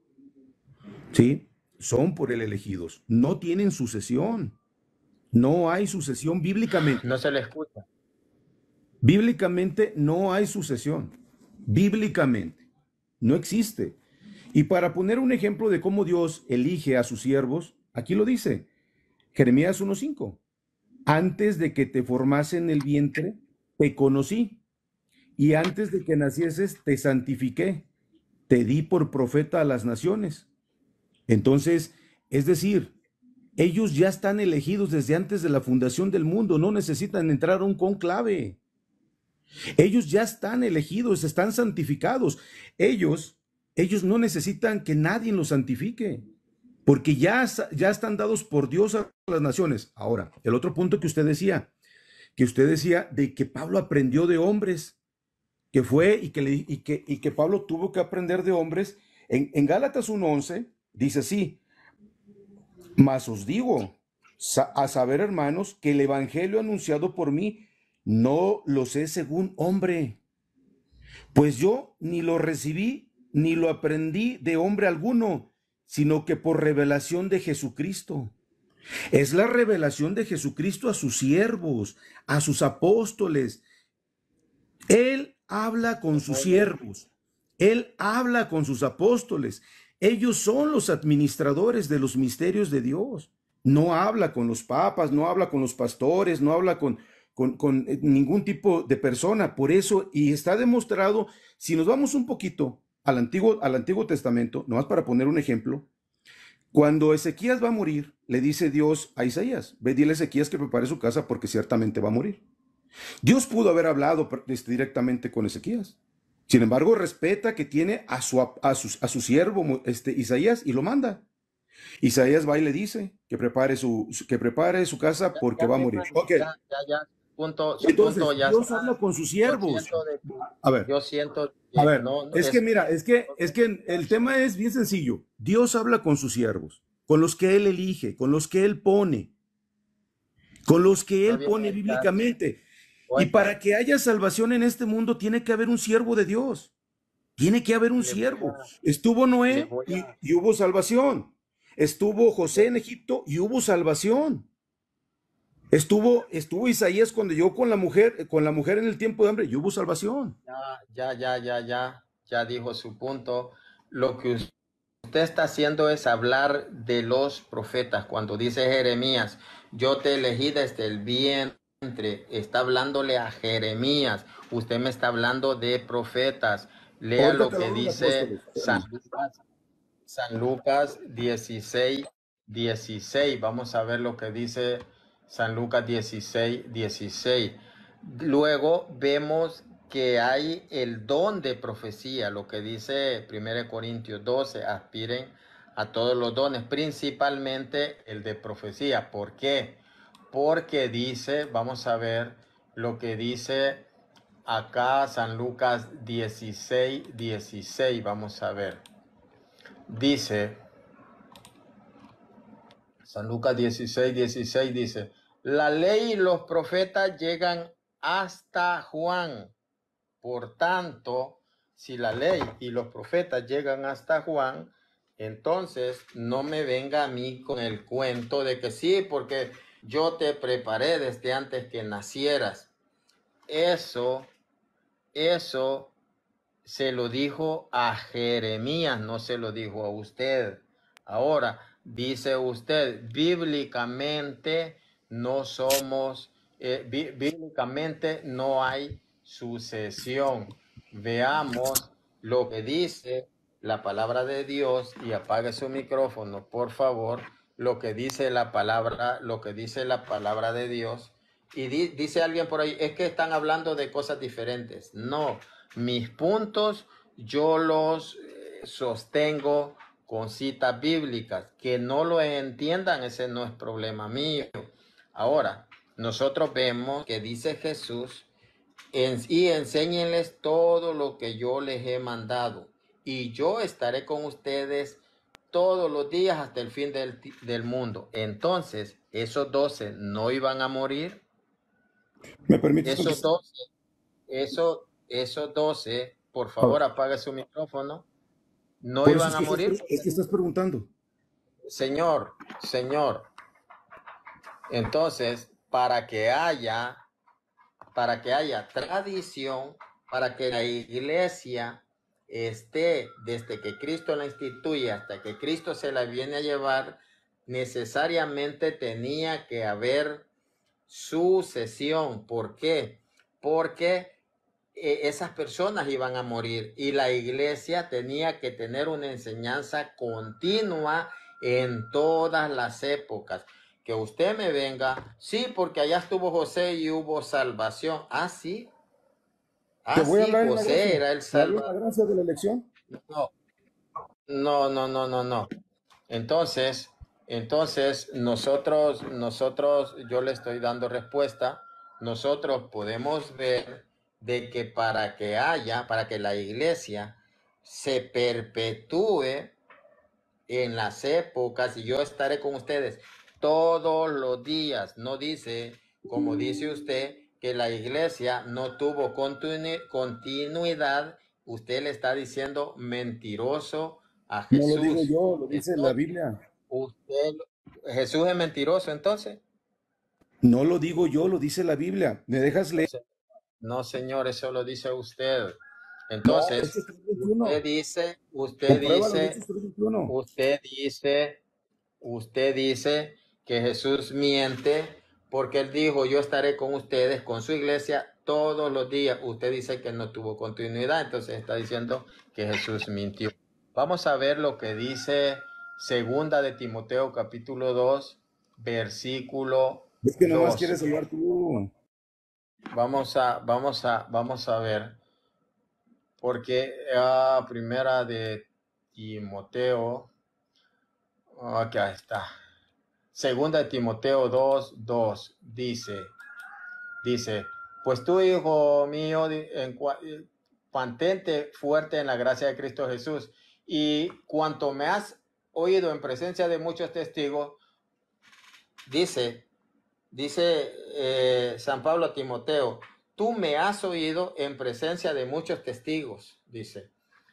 ¿sí? Son por él elegidos, no tienen sucesión, no hay sucesión bíblicamente. No se le escucha. Bíblicamente no hay sucesión, bíblicamente, no existe. Y para poner un ejemplo de cómo Dios elige a sus siervos, aquí lo dice, Jeremías uno cinco. Antes de que te formase en el vientre, te conocí, y antes de que nacieses, te santifiqué, te di por profeta a las naciones. Entonces, es decir, ellos ya están elegidos desde antes de la fundación del mundo, no necesitan entrar a un conclave. Ellos ya están elegidos, están santificados. Ellos, ellos no necesitan que nadie los santifique, porque ya, ya están dados por Dios a las naciones. Ahora, el otro punto que usted decía, que usted decía de que Pablo aprendió de hombres, que fue y que, le, y que, y que Pablo tuvo que aprender de hombres. En, en Gálatas uno once dice así, mas os digo, a saber, hermanos, que el evangelio anunciado por mí no lo sé según hombre, pues yo ni lo recibí ni lo aprendí de hombre alguno, sino que por revelación de Jesucristo. Es la revelación de Jesucristo a sus siervos, a sus apóstoles. Él habla con sus siervos, él habla con sus apóstoles. Ellos son los administradores de los misterios de Dios. No habla con los papas, no habla con los pastores, no habla con, con, con ningún tipo de persona. Por eso, y está demostrado, si nos vamos un poquito al Antiguo, al Antiguo Testamento, nomás para poner un ejemplo, cuando Ezequías va a morir, le dice Dios a Isaías, ve, dile a Ezequías que prepare su casa porque ciertamente va a morir. Dios pudo haber hablado directamente con Ezequías. Sin embargo, respeta que tiene a su, a su, a su siervo este, Isaías y lo manda. Isaías va y le dice que prepare su, que prepare su casa porque ya, va a ya, morir. ya, Okay. ya, ya, punto, su Entonces, punto ya Dios está. habla con sus Yo siervos. siento, de, A ver, yo siento que a ver, no, no, es que mira, es que, es que el tema es bien sencillo. Dios habla con sus siervos, con los que Él elige, con los que Él pone, con los que Él pone bíblicamente. Y para que haya salvación en este mundo tiene que haber un siervo de Dios. Tiene que haber un siervo. Estuvo Noé y, y hubo salvación. Estuvo José en Egipto y hubo salvación. Estuvo, estuvo Isaías cuando llegó con la mujer, con la mujer en el tiempo de hambre y hubo salvación. Ya, ya, ya, ya, ya dijo su punto. Lo que usted está haciendo es hablar de los profetas. Cuando dice Jeremías, yo te elegí desde el vientre, está hablándole a Jeremías. Usted me está hablando de profetas. Lea lo que dice San Lucas, San Lucas dieciséis, dieciséis. Vamos a ver lo que dice San Lucas dieciséis, dieciséis. Luego vemos que hay el don de profecía, lo que dice primera Corintios doce, aspiren a todos los dones, principalmente el de profecía. ¿Por qué? Porque dice, vamos a ver lo que dice acá San Lucas dieciséis, dieciséis, vamos a ver. Dice, San Lucas dieciséis, dieciséis dice, la ley y los profetas llegan hasta Juan. Por tanto, si la ley y los profetas llegan hasta Juan, entonces no me venga a mí con el cuento de que sí, porque yo te preparé desde antes que nacieras. Eso, eso se lo dijo a Jeremías, no se lo dijo a usted. Ahora, dice usted, bíblicamente no somos, eh, bí- bíblicamente no hay sucesión. Veamos lo que dice la palabra de Dios y apague su micrófono, por favor. Lo que dice la palabra, lo que dice la palabra de Dios. Y di- dice alguien por ahí, es que están hablando de cosas diferentes. No, mis puntos yo los eh, sostengo con citas bíblicas. Que no lo entiendan, ese no es problema mío. Ahora, nosotros vemos que dice Jesús, en, y enséñenles todo lo que yo les he mandado. Y yo estaré con ustedes todos los días hasta el fin del, del mundo. Entonces, esos doce no iban a morir. ¿Me permites Esos contestar? doce, eso, esos doce, por A ver, favor, apague su micrófono. No por eso iban es a que, estás, morir. pre- es que estás preguntando. Señor, señor. Entonces, para que haya, para que haya tradición, para que la iglesia esté desde que Cristo la instituye hasta que Cristo se la viene a llevar, necesariamente tenía que haber sucesión. ¿Por qué? Porque eh, esas personas iban a morir y la iglesia tenía que tener una enseñanza continua en todas las épocas. Que usted me venga, sí, porque allá estuvo José y hubo salvación. Ah, sí, Te ah, voy a sí, hablar en la José gracia. era el ¿Te hablo en la salvador. gracia de la elección? No, no, no, no, no, no. Entonces, entonces nosotros, nosotros, yo le estoy dando respuesta. Nosotros podemos ver de que para que haya, para que la iglesia se perpetúe en las épocas, y yo estaré con ustedes todos los días. No dice, como dice usted, que la iglesia no tuvo continu continuidad. Usted le está diciendo mentiroso a No lo digo Jesús. yo, lo dice la Entonces, Biblia. usted, Jesús es mentiroso, entonces. No lo digo yo, lo dice la Biblia. ¿Me dejas leer? No, señor, eso lo dice usted. No, Entonces, Hechos tres usted veintiuno. dice, usted Compruébalo en dice, Hechos tres veintiuno. usted dice, usted dice que Jesús miente porque él dijo, yo estaré con ustedes, con su iglesia todos los días. Usted dice que no tuvo continuidad, entonces está diciendo que Jesús mintió. Vamos a ver lo que dice Segunda de Timoteo capítulo dos, versículo Es que nomás dos. quieres hablar tú. Vamos a, vamos a, vamos a ver, porque uh, primera de Timoteo, acá está. Segunda de Timoteo dos, dos, dice, dice, pues tú, hijo mío, en, mantente fuerte en la gracia de Cristo Jesús, y cuanto me has oído en presencia de muchos testigos, dice, dice eh, San Pablo a Timoteo, tú me has oído en presencia de muchos testigos, dice,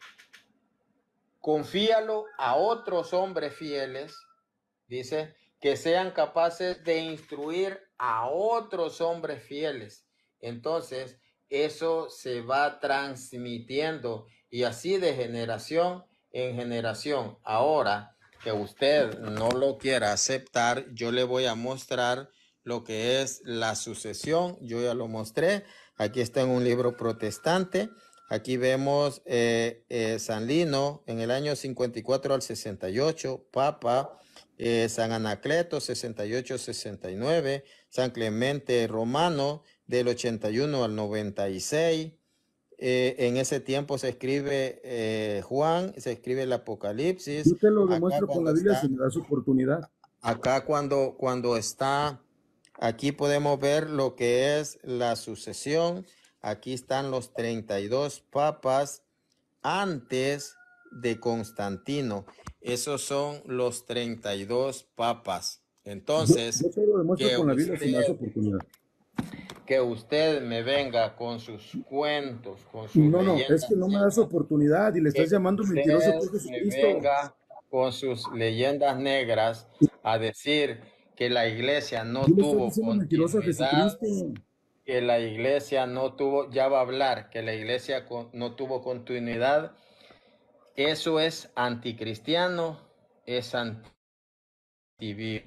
confíalo a otros hombres fieles, dice, que sean capaces de instruir a otros hombres fieles. Entonces, eso se va transmitiendo y así de generación en generación. Ahora que usted no lo quiera aceptar, yo le voy a mostrar lo que es la sucesión. Yo ya lo mostré. Aquí está en un libro protestante. Aquí vemos eh, eh, San Lino en el año cincuenta y cuatro al sesenta y ocho, Papa. Eh, San Anacleto sesenta y ocho sesenta y nueve, San Clemente Romano del ochenta y uno al noventa y seis. Eh, en ese tiempo se escribe eh, Juan, se escribe el Apocalipsis. Yo te lo Acá demuestro con la cuando Biblia está, si me das oportunidad. acá cuando, cuando está, aquí podemos ver lo que es la sucesión. Aquí están los treinta y dos papas antes de Constantino. Esos son los treinta y dos papas. Entonces, Yo te lo demuestro que con la Biblia si me das usted, oportunidad. que usted me venga con sus cuentos, con sus No, no, es leyendas que no me das negras, oportunidad y le que estás llamando mentiroso tú usted a me Jesucristo. venga con sus leyendas negras a decir que la iglesia no Tú le estás tuvo diciendo mentiroso a continuidad, Jesucristo. que la iglesia no tuvo, ya va a hablar, que la iglesia con- no tuvo continuidad. Eso es anticristiano, es antibíblico.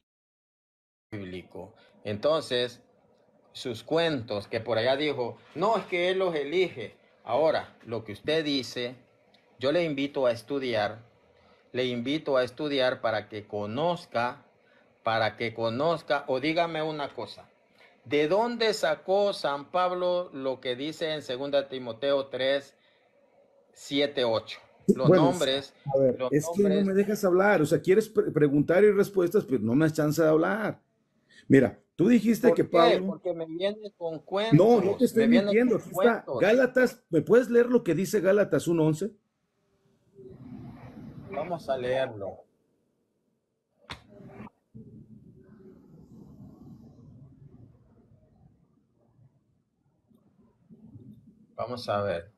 Entonces, sus cuentos, que por allá dijo, no, es que él los elige. Ahora, lo que usted dice, yo le invito a estudiar, le invito a estudiar para que conozca, para que conozca, o dígame una cosa, ¿de dónde sacó San Pablo lo que dice en segunda Timoteo tres, siete, ocho? Los Bueno, nombres, a ver, los es que no nombres, me dejas hablar, o sea, quieres pre- preguntar y respuestas, pero no me das chance de hablar. Mira, tú dijiste que ¿por qué? Pablo, Porque me viene con no, no te cuentos, estoy me viene mintiendo, con aquí está cuentos. Gálatas, ¿me puedes leer lo que dice Gálatas uno once? Vamos a leerlo. Vamos a ver.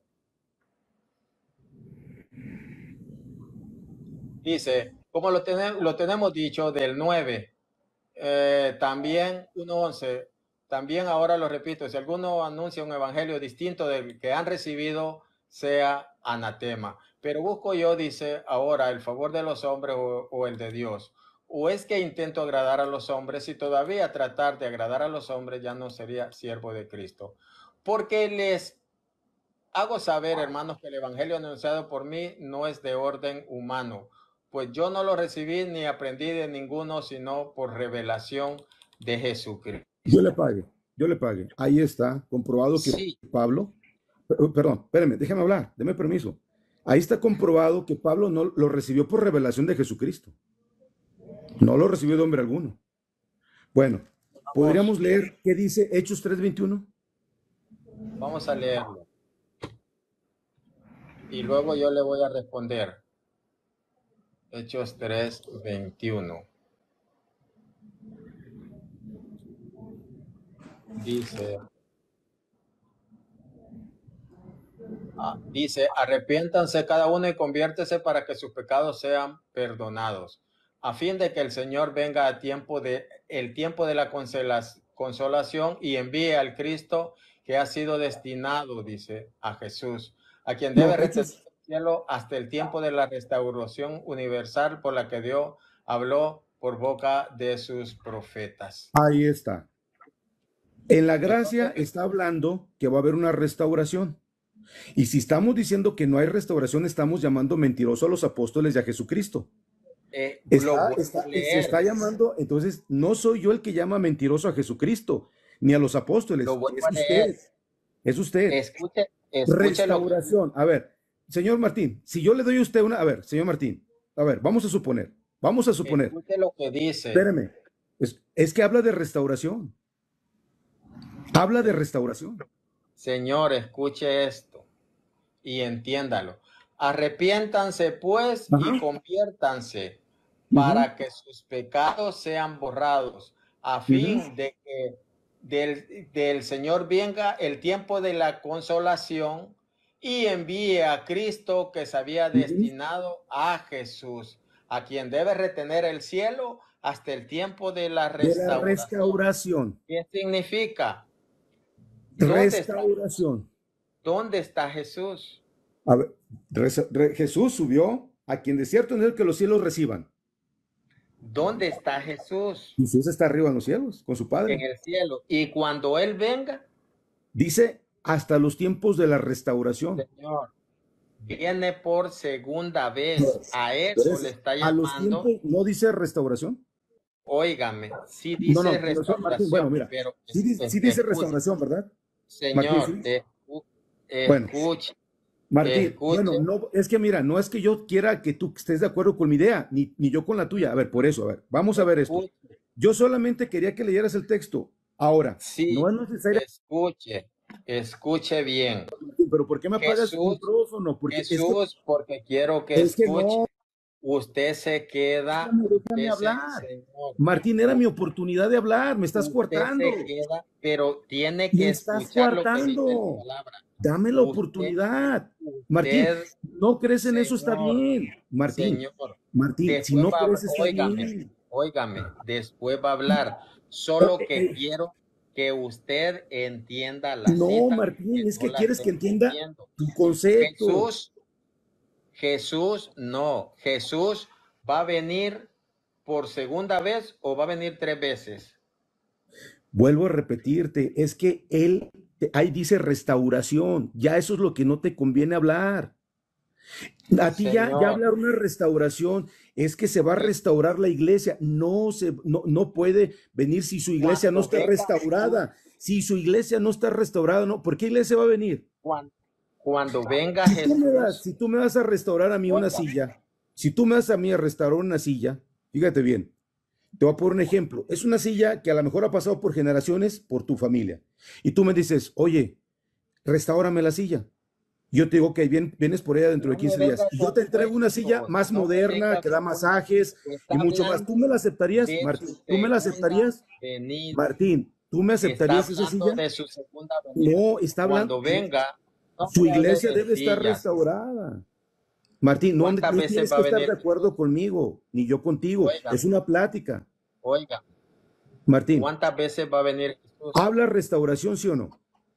Dice, como lo, tenemos, lo tenemos dicho del nueve, eh, también uno once, también ahora lo repito, si alguno anuncia un evangelio distinto del que han recibido, sea anatema. Pero busco yo, dice, ahora el favor de los hombres o, o el de Dios. ¿O es que intento agradar a los hombres y todavía tratar de agradar a los hombres ya no sería siervo de Cristo? Porque les hago saber, hermanos, que el evangelio anunciado por mí no es de orden humano, pues yo no lo recibí ni aprendí de ninguno, sino por revelación de Jesucristo. Yo le pague, yo le pague. Ahí está, comprobado que Sí, Pablo, per- perdón, espérame, déjame hablar, déme permiso. Ahí está comprobado que Pablo no lo recibió por revelación de Jesucristo, no lo recibió de hombre alguno. Bueno, vamos, ¿podríamos leer qué dice Hechos tres veintiuno? vamos a leerlo. Y luego yo le voy a responder. Hechos tres veintiuno. Dice, ah, dice, arrepiéntanse cada uno y conviértese para que sus pecados sean perdonados, a fin de que el Señor venga a tiempo de el tiempo de la consolación y envíe al Cristo que ha sido destinado, dice, a Jesús, a quien debe No, retener Hechos, el cielo hasta el tiempo de la restauración universal por la que Dios habló por boca de sus profetas. ahí está. En la gracia Entonces, está hablando que va a haber una restauración. Y si estamos diciendo que no hay restauración, estamos llamando mentiroso a los apóstoles y a Jesucristo. eh, lo Está, vuelvo está, a se está leer, llamando, entonces no soy yo el que llama mentiroso a Jesucristo, ni a los apóstoles, lo vuelvo es a usted, leer. es usted. Escuche, escuche lo que Restauración. A ver, señor Martín, si yo le doy a usted una, a ver, señor Martín, a ver, vamos a suponer, vamos a suponer, escuche lo que dice. espéreme, es, es que habla de restauración, habla de restauración. Señor, escuche esto y entiéndalo. Arrepiéntanse pues y Ajá, conviértanse ujú, para que sus pecados sean borrados, a ujú, fin de que del, del Señor venga el tiempo de la consolación y envíe a Cristo que se había ujú. destinado a Jesús, a quien debe retener el cielo hasta el tiempo de la De la restauración. restauración, ¿Qué significa? ¿Dónde está, restauración. dónde está Jesús? A ver, reza- re- Jesús subió a quien de cierto es el que los cielos reciban. ¿Dónde está Jesús? Jesús está arriba en los cielos con su En Padre. el cielo. Y cuando Él venga, Dice hasta los tiempos de la restauración. Señor, viene por segunda vez. A eso le Entonces, está a los llamando. tiempos no dice restauración. Óigame, sí No, dice no, pero eso, Martín, bueno, restauración, mira, pero sí, es- di- es- sí dice escuche, restauración, ¿verdad? Martín, sí Señor, dice. escu- Bueno, escuche, Martín, bueno, escuche. no, es que mira, no es que yo quiera que tú estés de acuerdo con mi idea, ni, ni yo con la tuya. A ver, por eso, a ver, vamos a ver esto. Escuche. Yo solamente quería que leyeras el texto. Ahora, Sí, no es necesario, escuche, escuche bien. pero ¿por qué me apagas el Jesús, micrófono? Porque es que, Jesús, porque quiero que es que escuche. no, usted se queda, Déjame, déjame usted se, hablar. señor, Martín, era mi oportunidad de hablar. Me estás usted coartando. se queda, pero tiene Me que estás escuchar lo que dice la coartando. palabra. Dame la Usted, oportunidad. Martín, usted, no crees en eso, está señor, bien. Martín, señor, Martín, si después no va a crees, hablar, está óigame, bien. óigame, después va a hablar. Oh, Solo eh, que eh, quiero que usted entienda la no, cita, que Martín, es no que la quieres esté que entienda entendiendo. tu concepto. Jesús, Jesús, no, Jesús va a venir por segunda vez o va a venir tres veces. Vuelvo a repetirte, es que él, ahí dice restauración, ya eso es lo que no te conviene hablar. A ti ya, ya Señor, hablar una restauración es que se va a eh, restaurar la iglesia. No, se, no, no puede venir si su iglesia no cuando está venga Jesús, restaurada. Si su iglesia no está restaurada, no. ¿Por qué iglesia va a venir? cuando, cuando venga Si tú me das, Jesús, si tú me vas a restaurar a mí una oiga, silla, si tú me vas a mí a restaurar una silla, fíjate bien, te voy a poner un ejemplo. Es una silla que a lo mejor ha pasado por generaciones por tu familia. Y tú me dices, oye, restáurame la silla. Yo te digo que bien, vienes por ella dentro no de me quince días. venga Y yo te con entrego una silla cuentos, más no me moderna, venga que da con masajes está y mucho más. ¿Tú hablando me la aceptarías, de Martín? su ¿Tú me la segunda aceptarías? venida. Martín, ¿tú me Está aceptarías esa hablando silla? de su segunda venida. No, está hablando. Cuando venga, no Su me hable iglesia de debe estar sillas. restaurada. Martín, no, ¿Cuántas no veces tienes va que a estar de venir acuerdo Jesús? conmigo, ni yo contigo. Oiga, Es una plática. oiga, Martín, ¿cuántas veces va a venir Jesús? ¿habla restauración, sí o no?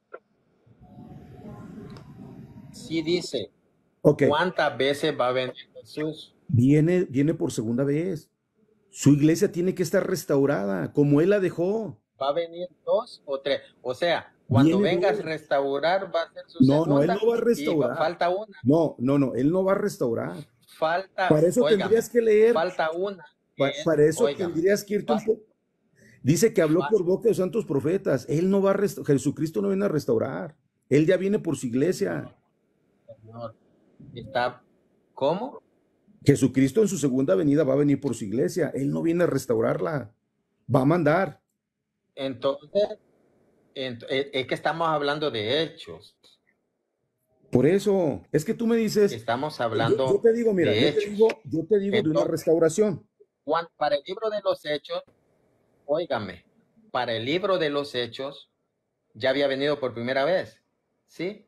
Sí dice, Ok, ¿cuántas veces va a venir Jesús? viene, viene por segunda vez. Su iglesia tiene que estar restaurada, como él la dejó. ¿Va a venir dos o tres? O sea, cuando Viene vengas a dos. restaurar va a ser su No, no, él segunda no va a y va, restaurar. falta una. No, no, no, él no va a restaurar. Falta, Para eso óigame, tendrías que leer, falta una. pa- Que es, para eso óigame, tendrías que irte un fa- poco. Dice que habló fa- por boca de los santos profetas. Él no va a restaurar, Jesucristo no viene a restaurar. Él ya viene por su iglesia. Señor, está, ¿cómo? Jesucristo en su segunda venida va a venir por su iglesia. Él no viene a restaurarla. Va a mandar. Entonces, ent- es es que estamos hablando de hechos. Por eso, es que tú me dices, Estamos yo, yo hablando te digo, mira, de yo te digo, hechos. yo te digo de una Entonces, restauración. Juan, para el libro de los hechos, óigame, para el libro de los hechos ya había venido por primera vez, ¿sí?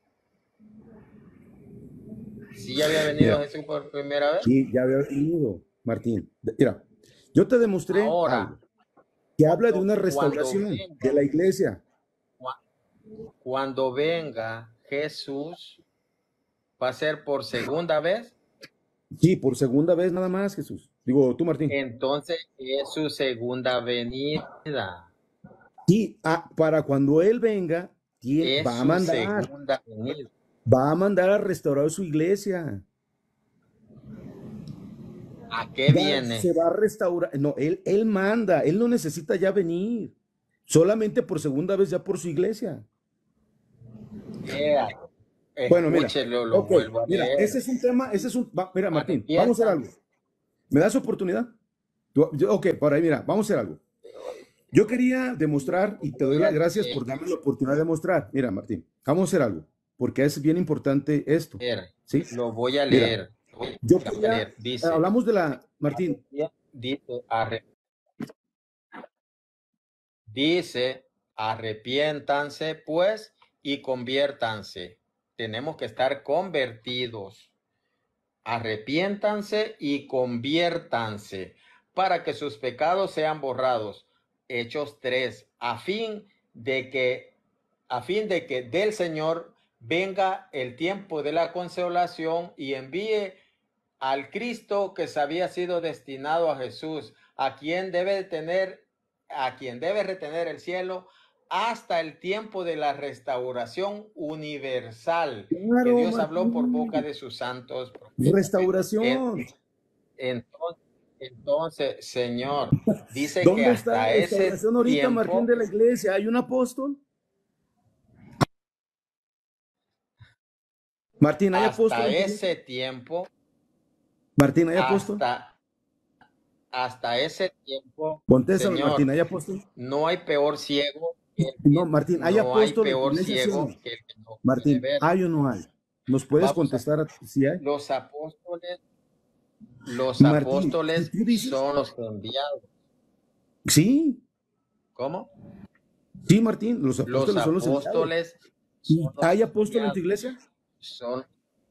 Sí, ya había venido Mira, Jesús por primera vez. sí, ya había venido, Martín. Mira, yo te demostré Ahora, algo que habla de cuando, una cuando restauración de venga, la iglesia. cua- cuando venga Jesús, va a ser por segunda vez. Sí, por segunda vez nada más, Jesús. Digo, tú, Martín. Entonces es su segunda venida. Sí, ah, para cuando Él venga, tie- Es va a su mandar, segunda venida. va a mandar a restaurar su iglesia. ¿A qué Va- viene? se va a restaurar. No, él, él manda, Él no necesita ya venir. Solamente por segunda vez ya por su iglesia. Ea, Bueno, mira, escúchelo, lo ok, vuelvo a mira, leer. ese es un tema, ese es un, va- mira, Martín, vamos a hacer algo. Arrepiéntanse. ¿Me das oportunidad? Tú- yo- ok, por ahí, mira, vamos a hacer algo. Yo quería demostrar, y te doy las gracias por darme la oportunidad de demostrar. Mira, Martín, vamos a hacer algo, porque es bien importante esto, Leer. ¿sí? Lo voy a Mira, leer. Lo voy yo a quería, leer. Dice, hablamos de la, Martín, dice, arre- dice, arrepiéntanse pues y conviértanse. Tenemos que estar convertidos. Arrepiéntanse y conviértanse para que sus pecados sean borrados. Hechos tres, a fin de que a fin de que del Señor venga el tiempo de la consolación y envíe al Cristo que se había sido destinado a Jesús, a quien debe tener, a quien debe retener el cielo hasta el tiempo de la restauración universal que claro, Dios habló por boca Martín, de sus santos profetas. restauración. Entonces, entonces, Señor, dice que ¿Dónde está la hasta ese restauración ahorita, Martín, tiempo, de la iglesia? ¿Hay un apóstol? Martín, ¿hay apóstol? hasta en tu iglesia? ese tiempo, Martín, ¿hay apóstol? hasta, hasta ese tiempo, Contéstame, Señor, Martín, ¿hay apóstol? no hay peor ciego que el No, que Martín, ¿hay no hay apóstol en tu peor iglesia, sí o ciego no? que el que no puede Martín, ver. ¿hay o no hay? ¿Nos puedes Vamos a contestar a- si hay? los apóstoles, Los Martín, si apóstoles tú dices, son los enviados. sí, ¿Cómo? sí, Martín, los Los apóstoles son los enviados. apóstoles ¿Y son los hay apóstol en tu enviados. iglesia? Son,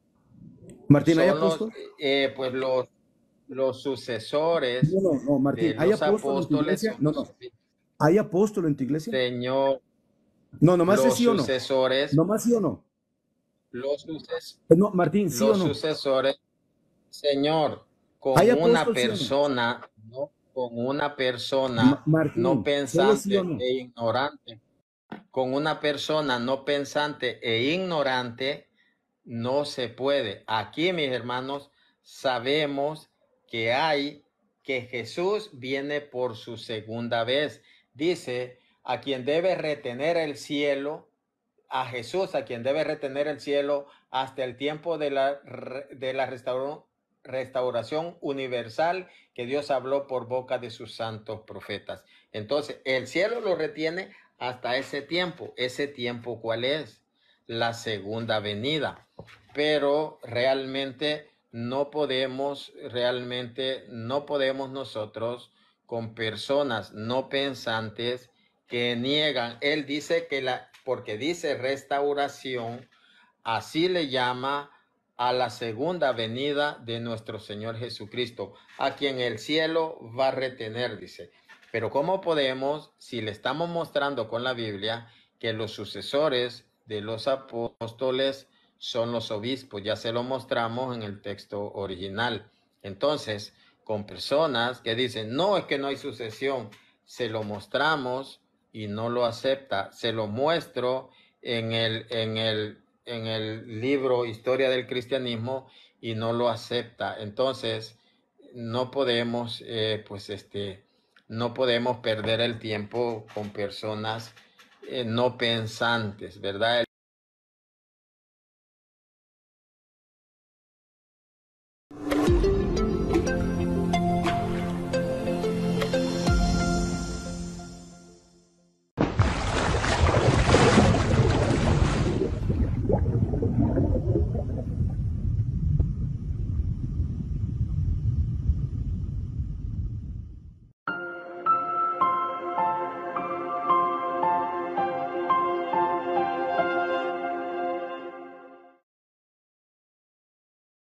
Martín, ¿hay son los, apóstol? eh, pues los, los sucesores No, no, no, Martín, de ¿hay los apóstol en tu apóstoles. iglesia? Son No, los, no. ¿Hay apóstol en tu iglesia? Señor, No, nomás es los sí o no. sucesores, Nomás sí o no. los, suces- Eh, No, Martín, sí o los no. sucesores, Señor, con ¿Hay una apóstol sí o no? persona, no, con una Ma- persona no Martín, solo sí o pensante no. e ignorante, con una persona no pensante e ignorante, no se puede. Aquí, mis hermanos, sabemos que hay, que Jesús viene por su segunda vez. Dice, a quien debe retener el cielo, a Jesús, a quien debe retener el cielo hasta el tiempo de la, de la restauración, restauración universal que Dios habló por boca de sus santos profetas. Entonces, el cielo lo retiene hasta ese tiempo. ¿Ese tiempo cuál es? La segunda venida. Pero realmente no podemos, realmente no podemos nosotros con personas no pensantes que niegan. Él dice que la, porque dice restauración, así le llama a la segunda venida de nuestro Señor Jesucristo, a quien el cielo va a retener, dice. Pero ¿cómo podemos, si le estamos mostrando con la Biblia que los sucesores de los apóstoles son los obispos? Ya se lo mostramos en el texto original. Entonces, con personas que dicen, no, es que no hay sucesión, se lo mostramos y no lo acepta. Se lo muestro en el, en el, en el libro Historia del Cristianismo y no lo acepta. Entonces, no podemos, eh, pues este, no podemos perder el tiempo con personas eh, no pensantes, ¿verdad?